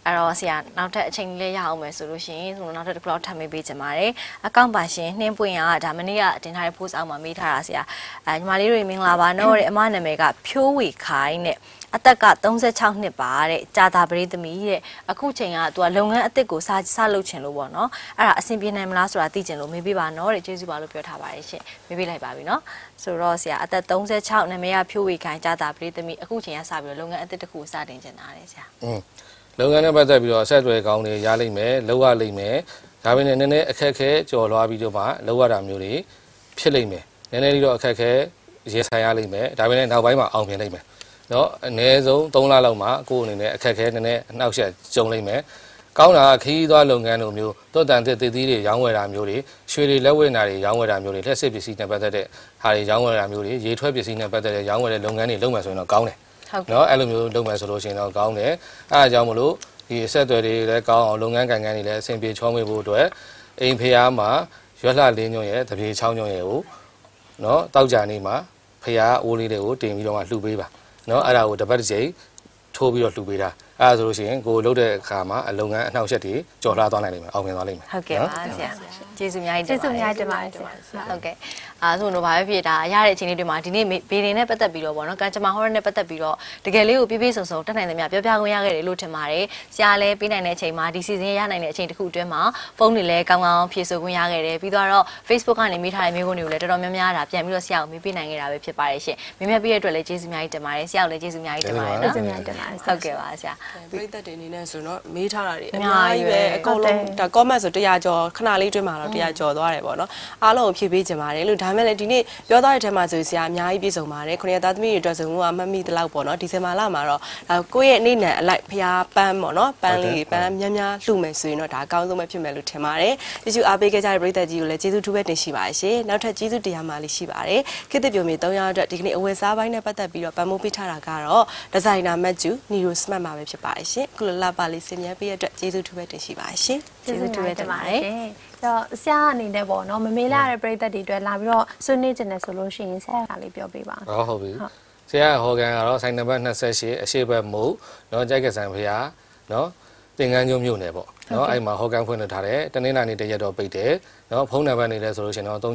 အဲ့တော့ဆရာနောက်ထပ်အချိန်လေးရအောင်မယ်ဆိုလို့ရှိရင်ဆိုတော့နောက်ထပ်တစ်ခုလောက်ထပ်မေးပေးချင်ပါတယ်အကောင့်ပါရှင်နှင်းပွင့်ရဒါမနေ့ကတင်ထားတဲ့ post အောက်မှာမေးထားတာဆရာညီမလေးတွေမင်္ဂလာပါနော်တဲ့အမနာမည်ကဖြိုးဝေခိုင်းနဲ့အသက်က36နှစ်ပါတဲ့ကြာတာပရိသမီးတဲ့အခုချိန်ကသူကလုပ်ငန်းအသစ်ကိုစလုပ်ချင်လို့ပေါ့နော်အဲ့ဒါအဆင်ပြေနိုင်မလားဆိုတာသိချင်လို့မေးပေးပါနော်တဲ့ကျေးဇူးပါလို့ပြောထားပါတယ်ရှင်မေးပေးလိုက်ပါပြီနော်ဆိုတော့ဆရာအသက်36နာမည်ကဖြိုးဝေခိုင်းကြာတာပရိသမီးအခုချိန်ကစပြီးတော့လုပ်ငန်းအသစ်တစ်ခုစတင်ချင်တာတဲ့ဆရာလုပ်ငန်းနဲ့ပတ်သက်ပြီးတော့ဆက်သွယ်ကောင်းတွေရလိမ့်မယ်လောက်ရလိမ့်မယ်ဒါပေမဲ့နည်းနည်းအခက်အခဲကြော်လွားပြီးတော့မှလောက်ရတာမျိုးတွေဖြစ်လိမ့်မယ်နည်းနည်းလေးတော့အခက်အခဲရေးဆိုင်ရလိမ့်မယ်ဒါပေမဲ့နောက်ပိုင်းမှာအောင်မြင်လိမ့်မယ်နော်အနည်းဆုံး3လလောက်မှာကိုယ်အနေနဲ့အခက်အခဲနည်းနည်းအနှောက်အယှက်ကြုံလိမ့်မယ်ကောင်းတာခရီးသွားလုပ်ငန်းလိုမျိုးတွတ်တန်သစ်သီးတွေရောင်းဝယ်တာမျိုးတွေရွှေတွေလက်ဝဲနာတွေရောင်းဝယ်တာမျိုးတွေလက်စစ်ပစ္စည်းနဲ့ပတ်သက်တဲ့ဟာတွေရောင်းဝယ်တာမျိုးတွေရေထွက်ပစ္စည်းနဲ့ပတ်သက်တဲ့ရောင်းဝယ်တဲ့လုပ်ငန်းတွေလုပ်မယ်ဆိုရင်တော့ကောင်းတယ်နော်အဲ့လိုမျိုးလုပ်မယ်ဆိုလို့ရှိရင်တော့ကောင်းတယ်အဲအားကြောင့်မလို့ဒီအဆက်အသွယ်တွေလည်းကောင်းအောင်လုပ်ငန်းကိုင်ငန်းတွေလည်းအဆင်ပြေချောမွေ့ဖို့အတွက်အိမ်ဖျားမှာရွက်လှလင်းညွန့်ရဲ့တပြေချောင်းညွန့်ရဲ့ကိုနော်တောက်ကြနေမှာဖျားအိုးလေးတွေကိုတင်ပြီးတော့မှလှူပေးပါနော်အဲ့ဒါကိုတစ်ပတ်တစ်ချိန်ထိုးပြီးတော့လှူပေးတာအဲ့ဒါဆိုလို့ရှိရင်ကိုလှုပ်တဲ့အခါမှာအလုပ်ငန်းအနှောက်အယှက်တွေကြော်လှသွားနိုင်လိမ့်မယ်အောင်မြင်သွားလိမ့်မယ်ဟုတ်ကဲ့ပါဆရာကျေးဇူးအများကြီးကျေးဇူးအများကြီးတင်ပါတယ်ဆရာဟုတ်ကဲ့ဆိုတော့ဘာပဲဖြစ်တာရတဲ့အချိန်လေးတွေမှာဒီနေ့ဘေဒင်နဲ့ပတ်သက်ပြီးတော့ပေါ့နော်ကံကြမ္မာဟောရနဲ့ပတ်သက်ပြီးတော့တကယ်လေးကိုပြည့်ပြည့်စုံစုံတက်နိုင်တယ်များပြောပြခွင့်ရခဲ့တယ်လို့ထင်ပါတယ်ဆရာလည်းပေးနိုင်တဲ့အချိန်မှာဒီစီစဉ်ရနိုင်တဲ့အချိန်တစ်ခုအတွင်းမှာဖုန်းတွေလည်းကောင်းကောင်းဖြည့်ဆို့ခွင့်ရခဲ့တယ်ပြီးတော့ Facebook ကနေမေးထားတဲ့မေးခွန်းတွေကိုလည်းတော်တော်များများဒါပြန်ပြီးတော့ဆရာကိုမေးပေးနိုင်ခဲ့တာပဲဖြစ်ပါတယ်ရှင်မေးမြတ်ပြီးတဲ့အတွက်လည်းကျေးဇူးအများကြီးတင်ပါတယ်ဆရာကိုလည်းကျေးဇူးအများကြီးတင်ပါတယ်နော်ကျေးဇူးအများကြီးတင်ပါတယ်ဟုတ်ကဲ့ပါဆရာပရိသတ်တွေအနေနဲ့ဆိုတော့မေးထားတာတွေအများကြီးပဲအကုန်လုံးဒါ comment ဆို100ကျော်ခဏလေးတွင်းမှာတော့100ကျော်သွားတယ်ပေါ့နော်အားလုံးကိုဖြည့်ပေးကြပါတယ်လို့ဒါမဲ့လည်းဒီနေ့ပြောသွားတဲ့ထဲမှာဆိုဆရာအများကြီးပြည့်စုံပါတယ်ခုနှစ်သားသမီးတွေအတွက်ဆိုကမှတ်မိသလောက်ပေါ့နော်ဒီဇင်ဘာလမှာတော့ကိုယ့်ရဲ့အနေနဲ့အလိုက်ဖျားပန်းပေါ့နော်ပန်းလေးပန်းများများလှူမယ်ဆိုရင်တော့ဒါအကောင်းဆုံးပဲဖြစ်မယ်လို့ထင်ပါတယ်ကျေးဇူးအားပေးခဲ့ကြတဲ့ပရိသတ်ကြီးကိုလည်းကျေးဇူးထူးပဲတင်ရှိပါတယ်ရှင်နောက်ထပ်ကျေးဇူးတရားမှလေးရှိပါတယ်ခေတ်သစ်ပြုံမြေ3ရောက်အတွက်ဒီကနေ့အဝယ်စားပိုင်းနဲ့ပတ်သက်ပြီးတော့ပံ့ပိုးပေးထားတာကတော့ဒီဇိုင်နာမတ်ကျူနီရိုစမတ်မှာပဲဖြစ်ပါတယ်ရှင်ခုလိုလာပါလေးစင်မြန်းပေးရတဲ့အတွက်ကျေးဇူးထူးပဲတင်ရှိပါတယ်ရှင်ကျေးဇူးထူးပဲတင်ပါတယ်တော့ဆရာအနေနဲ့ပေါ့နော်မမေးလာတဲ့ပရိသတ်တွေအတွက်လာပြီးတော့ဆွေးနွေးခြင်းနဲ့ဆိုလို့ရှိရင်ဆရာကလေးပြောပေးပါဟုတ်ပြီဆရာဟော်ကန်ကတော့ဆိုင်နံပါတ်28အရှိတ်ဘက်မို့နော်ကြိုက်ကဆန်ဖျားနော်တင်ကန်းကျုံမြို့နယ်ပေါ့နော်အဲ့မှာဟော်ကန်ဖွင့်ထားတယ်တနင်္လာနေ့တရက်တော့ပိတ်တယ်နော်ဖုန်းနံပါတ်နေလဲဆိုလို့ရှိရင်တော့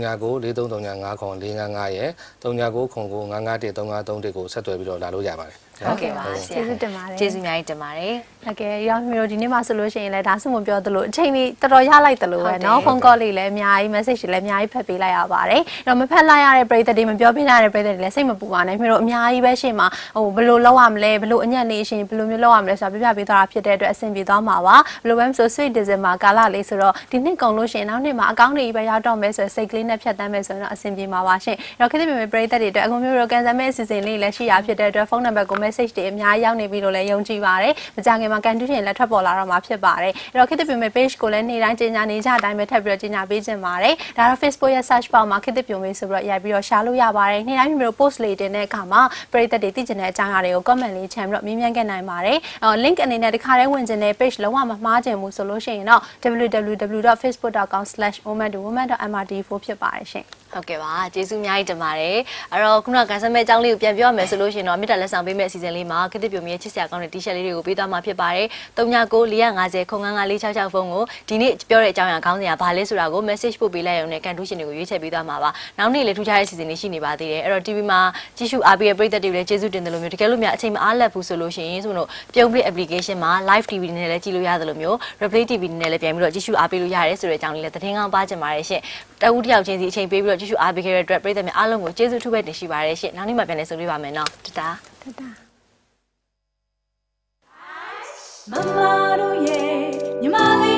39933955ရဲ့3999991353ကိုဆက်သွယ်ပြီးတော့လာလို့ရပါတယ်ဟုတ်ကဲ့ပါဆရာကျေးဇူးတင်ပါတယ်ကျေးဇူးအများကြီးတင်ပါတယ်ဟုတ်ကဲ့ရောက်မျိုးဒီနေ့မှဆိုလို့ရှိရင်လည်းဒါဆိုမှပြောသလိုအချိန်လေးတော်တော်ရလိုက်သလိုပဲเนาะဖုန်းကောလေးလည်းအများကြီး message တွေလည်းအများကြီးဖတ်ပေးလိုက်ရပါတယ်အဲ့တော့မဖတ်လိုက်ရတဲ့ပရိသတ်တွေမပြောပြရတဲ့ပရိသတ်တွေလည်းစိတ်မပူပါနဲ့မျိုးတို့အများကြီးပဲရှေ့မှာဘယ်လိုလုပ်ရမလဲဘယ်လိုအညံ့နေရှင်ဘယ်လိုမျိုးလုပ်ရမလဲဆိုတာပြပြပေးသွားတာဖြစ်တဲ့အတွက်အဆင်ပြေသွားမှာပါဘယ်လိုပဲဆို sweet December ကာလလေးဆိုတော့ဒီနှစ်ကုန်လို့ရှိရင်နောက်နှစ်မှာအကောင့်တွေပဲရောက်တော့မယ်ဆိုစိတ်ကလေးနဲ့ဖြတ်တန်းမယ်ဆိုရင်တော့အဆင်ပြေမှာပါရှင်အဲ့တော့ခေတ်သစ်ပရိသတ်တွေအတွက်အခုမျိုးတို့ကန်ဆယ်မဲ့အစီအစဉ်လေးလည်းရှိရဖြစ်တဲ့အတွက်ဖုန်းနံပါတ်ကို message တွေအများကြီးရောက်နေပြီလို့လည်းယုံကြည်ပါတယ်မကြခင်မှာကန်တူးရှင်လည်းထွက်ပေါ်လာတော့မှာဖြစ်ပါတယ်အဲ့တော့ခေတ်သစ်ပ page ကိုလည်းနေ့တိုင်းကြေညာနေကြအတိုင်းပဲထပ်ပြီးတော့ကြေညာပေးခြင်းပါတယ်ဒါတော့ Facebook ရဲ့ search bar မှာခေတ်သစ်ပြုံမေးဆိုပြီးတော့ရိုက်ပြီးတော့ share လို့ရပါတယ်နေ့တိုင်းမျိုး post လေးတင်တဲ့အခါမှာပရိသတ်တွေသိချင်တဲ့အကြောင်းအရာတွေကို comment လေးချမ်းပြီးတော့မြင်မြန်ခဲ့နိုင်ပါတယ်link အနေနဲ့ဒီခါလေးဝင်ခြင်းတဲ့ page လုံးဝမမှားချင်ဘူးဆိုလို့ရှိရင်တော့ www.facebook.com/woman.mrd4 ဖြစ်ပါတယ်ရှင်ဟုတ်ကဲ့ပါကျေးဇူးအများကြီးတင်ပါတယ်အဲ့တော့ခုနကကန်ဆယ်မဲ့အကြောင်းလေးကိုပြန်ပြောရမယ်ဆိုလို့ရှိရင်တော့မြစ်တာလက်ဆောင်ပေးမဲ့အစီအစဉ်လေးမှာခေတ်သစ်ပြုံမြေချစ်စရာကောင်းတဲ့ t-shirt လေးတွေကိုပေးသွားမှာဖြစ်ပါတယ်399450 ဖုန်းကိုဒီနေ့ပြောတဲ့အကြောင်းအရာခေါင်းစဉ်ကဘာလဲဆိုတာကို message ပို့ပေးလိုက်ရုံနဲ့ကန်တူးရှင်တွေကိုရွေးချယ်ပေးသွားမှာပါနောက်နေ့လည်းထူးခြားတဲ့အစီအစဉ်လေးရှိနေပါသေးတယ်အဲ့တော့ TV မှာကြည့်ရှုအားပေးတဲ့ပရိသတ်တွေလည်းကျေးဇူးတင်တယ်လို့မျိုးတကယ်လို့များအချိန်မအားလက်ဘူးဆိုလို့ရှိရင်ဆိုတော့ပြုံးပရိ application မှာ live TV နဲ့လည်းကြည့်လို့ရတယ်လို့မျိုး replay TV နဲ့လည်းပြန်ပြီးတော့ကြည့်ရှုအားပေးလို့ရတယ်ဆိုတဲ့အကြောင်းလေးလည်းသတင်းကောင်းပါချင်ပါတယ်ရှင်တဦးတစ်ယောက်ချင်းစီအချိန်ပေးပြီးတော့ကြည့်ရှုအားပေးခဲ့တဲ့အတွက်ပရိသတ်များအားလုံးကိုကျေးဇူးထူးပဲတင်ရှိပါတယ်ရှင်နောက်နေ့မှပြန်လည်ဆုံတွေ့ပါမယ်နော်တတာမမတို့ရဲ့ညီမလေး